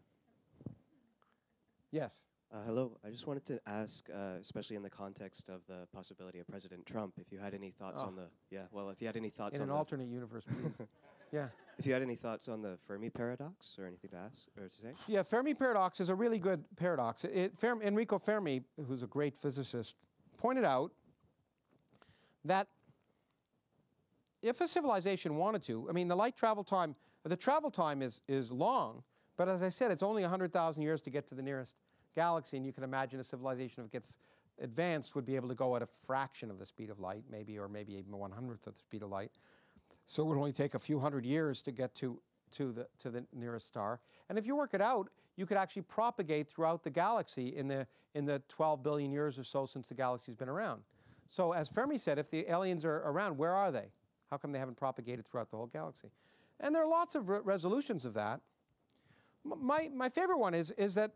Yes? Hello. I just wanted to ask, especially in the context of the possibility of President Trump, if you had any thoughts on the, if you had any thoughts in on an alternate universe, please. Yeah. If you had any thoughts on the Fermi paradox or anything to ask or to say? Yeah, Fermi paradox is a really good paradox. Enrico Fermi, who's a great physicist, pointed out that if a civilization wanted to, I mean, the travel time is long, but as I said, it's only 100,000 years to get to the nearest galaxy, and you can imagine a civilization, if it gets advanced, would be able to go at a fraction of the speed of light, or maybe even 1/100th of the speed of light. So it would only take a few hundred years to get to the nearest star. And if you work it out, you could actually propagate throughout the galaxy in the 12 billion years or so since the galaxy's been around. So as Fermi said, if the aliens are around, where are they? How come they haven't propagated throughout the whole galaxy? And there are lots of resolutions of that. My favorite one is that,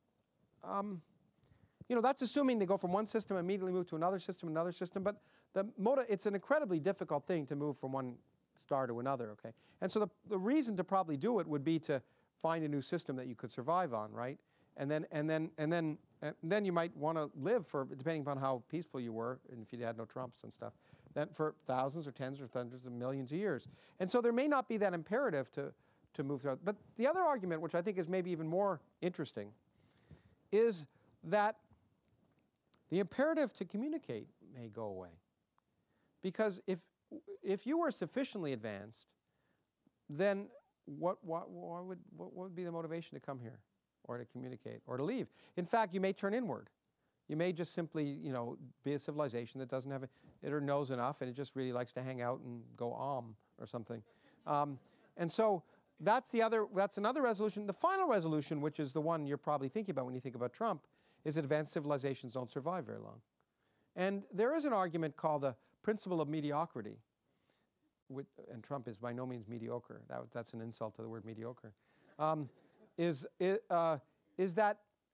that's assuming they go from one system and immediately move to another system, but it's an incredibly difficult thing to move from one star to another, okay? And so the reason to probably do it would be to find a new system that you could survive on, right? And then you might want to live for, depending upon how peaceful you were, and if you had no Trumps and stuff, then for thousands or tens or hundreds of millions of years. And so there may not be that imperative to move through. But the other argument, which I think is maybe even more interesting, is that the imperative to communicate may go away. Because if you were sufficiently advanced, then what would be the motivation to come here, or to communicate, or to leave? In fact, you may turn inward. You may just simply, be a civilization that doesn't have it or knows enough, and it just really likes to hang out and go or something. And so that's another resolution. The final resolution, which is the one you're probably thinking about when you think about Trump, is that advanced civilizations don't survive very long. And there is an argument called the principle of mediocrity, and Trump is by no means mediocre. That's an insult to the word mediocre. Is that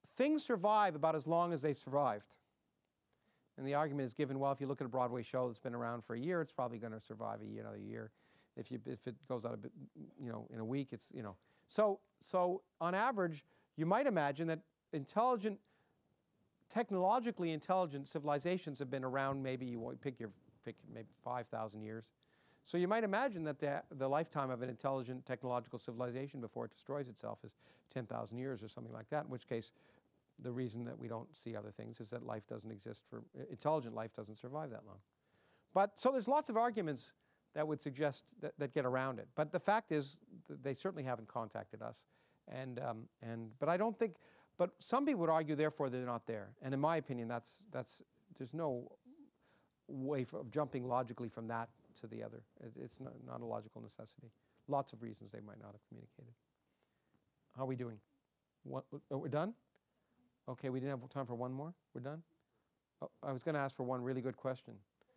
things survive about as long as they've survived. And the argument is given, well, if you look at a Broadway show that's been around for a year, it's probably going to survive another year. If it goes out a bit, in a week, it's, So on average, you might imagine that technologically intelligent civilizations have been around, maybe pick maybe 5,000 years. So you might imagine that the lifetime of an intelligent technological civilization before it destroys itself is 10,000 years or something like that, in which case the reason that we don't see other things is that life doesn't exist intelligent life doesn't survive that long. But so there's lots of arguments that would suggest that get around it. But the fact is they certainly haven't contacted us. But I don't think, but some people would argue therefore they're not there. And in my opinion, there's no way of jumping logically from that to the other. It's not a logical necessity. Lots of reasons they might not have communicated. How are we doing? We're done? Okay, we didn't have time for one more? We're done? Oh, I was going to ask for one really good question.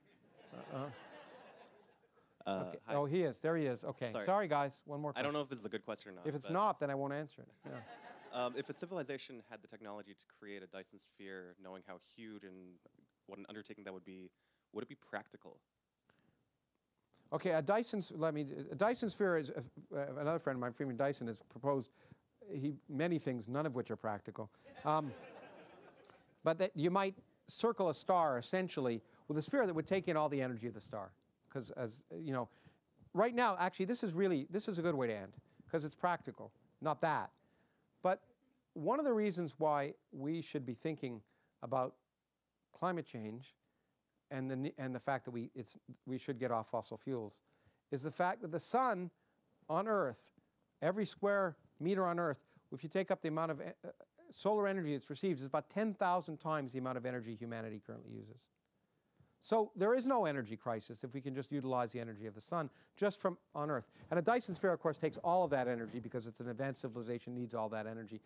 Okay. Oh, he is. There he is. Okay. Sorry, guys. One more question. I don't know if this is a good question or not. If it's not, then I won't answer it. Yeah. If a civilization had the technology to create a Dyson sphere, knowing how huge and what an undertaking that would it be practical? Okay, a Dyson sphere is, another friend of mine, Freeman Dyson, has proposed many things, none of which are practical. But that you might circle a star, essentially, with a sphere that would take in all the energy of the star. Because right now, actually, this is a good way to end, because it's practical, not that. But one of the reasons why we should be thinking about climate change and the fact that we should get off fossil fuels is the fact that the sun on Earth, every square meter on Earth, if you take up the amount of solar energy it's received, is about 10,000 times the amount of energy humanity currently uses. So there is no energy crisis if we can just utilize the energy of the sun just from on Earth. And a Dyson sphere, of course, takes all of that energy because it's an advanced civilization, needs all that energy.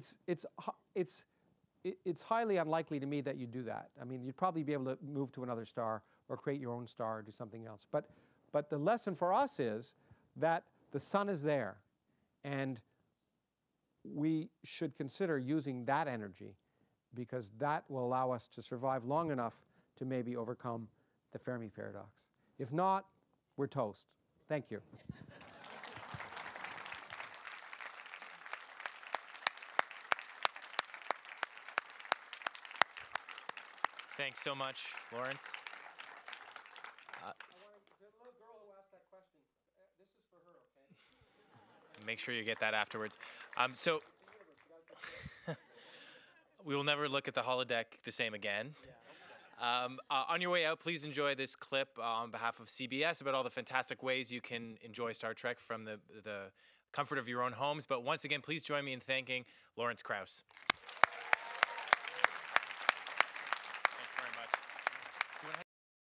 It's highly unlikely to me that you do that. I mean, you'd probably be able to move to another star or create your own star or do something else. But the lesson for us is that the sun is there, and we should consider using that energy because that will allow us to survive long enough to maybe overcome the Fermi paradox. If not, we're toast. Thank you. Thanks so much, Lawrence. Make sure you get that afterwards. So we will never look at the holodeck the same again. On your way out, please enjoy this clip on behalf of CBS about all the fantastic ways you can enjoy Star Trek from the comfort of your own homes. But once again, please join me in thanking Lawrence Krauss. Thanks very much.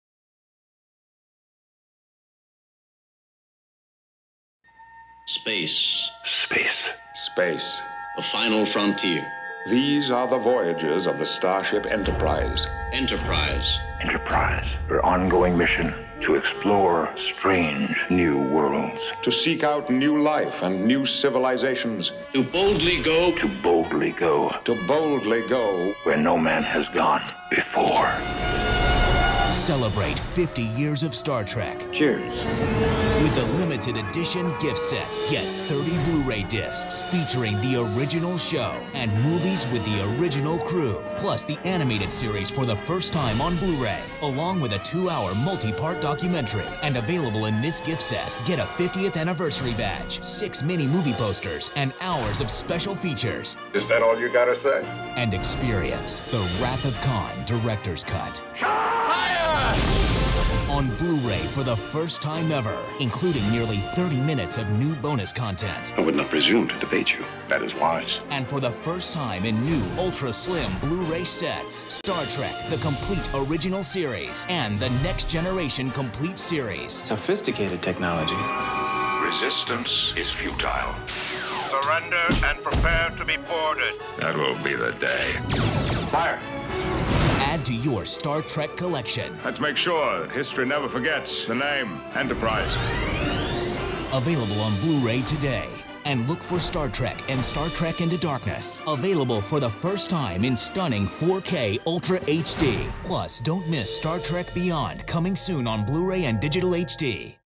Space. Space. Space. The final frontier. These are the voyages of the starship Enterprise. Enterprise. Enterprise, her ongoing mission to explore strange new worlds. To seek out new life and new civilizations. To boldly go. To boldly go. To boldly go. Where no man has gone before. Celebrate 50 years of Star Trek. Cheers. With the limited edition gift set, get 30 Blu-ray discs featuring the original show and movies with the original crew, plus the animated series for the first time on Blu-ray, along with a 2-hour multi-part documentary. And available in this gift set, get a 50th anniversary badge, 6 mini movie posters, and hours of special features. Is that all you gotta say? And experience the Wrath of Khan Director's Cut. Fire! On Blu-ray for the first time ever, including nearly 30 minutes of new bonus content. I would not presume to debate you. That is wise. And for the first time in new ultra-slim Blu-ray sets, Star Trek, the complete original series, and the Next Generation complete series. Sophisticated technology. Resistance is futile. Surrender and prepare to be boarded. That will be the day. Fire. Add to your Star Trek collection. Let's make sure that history never forgets the name Enterprise. Available on Blu-ray today. And look for Star Trek and Star Trek Into Darkness, available for the first time in stunning 4K Ultra HD. Plus, don't miss Star Trek Beyond, coming soon on Blu-ray and digital HD.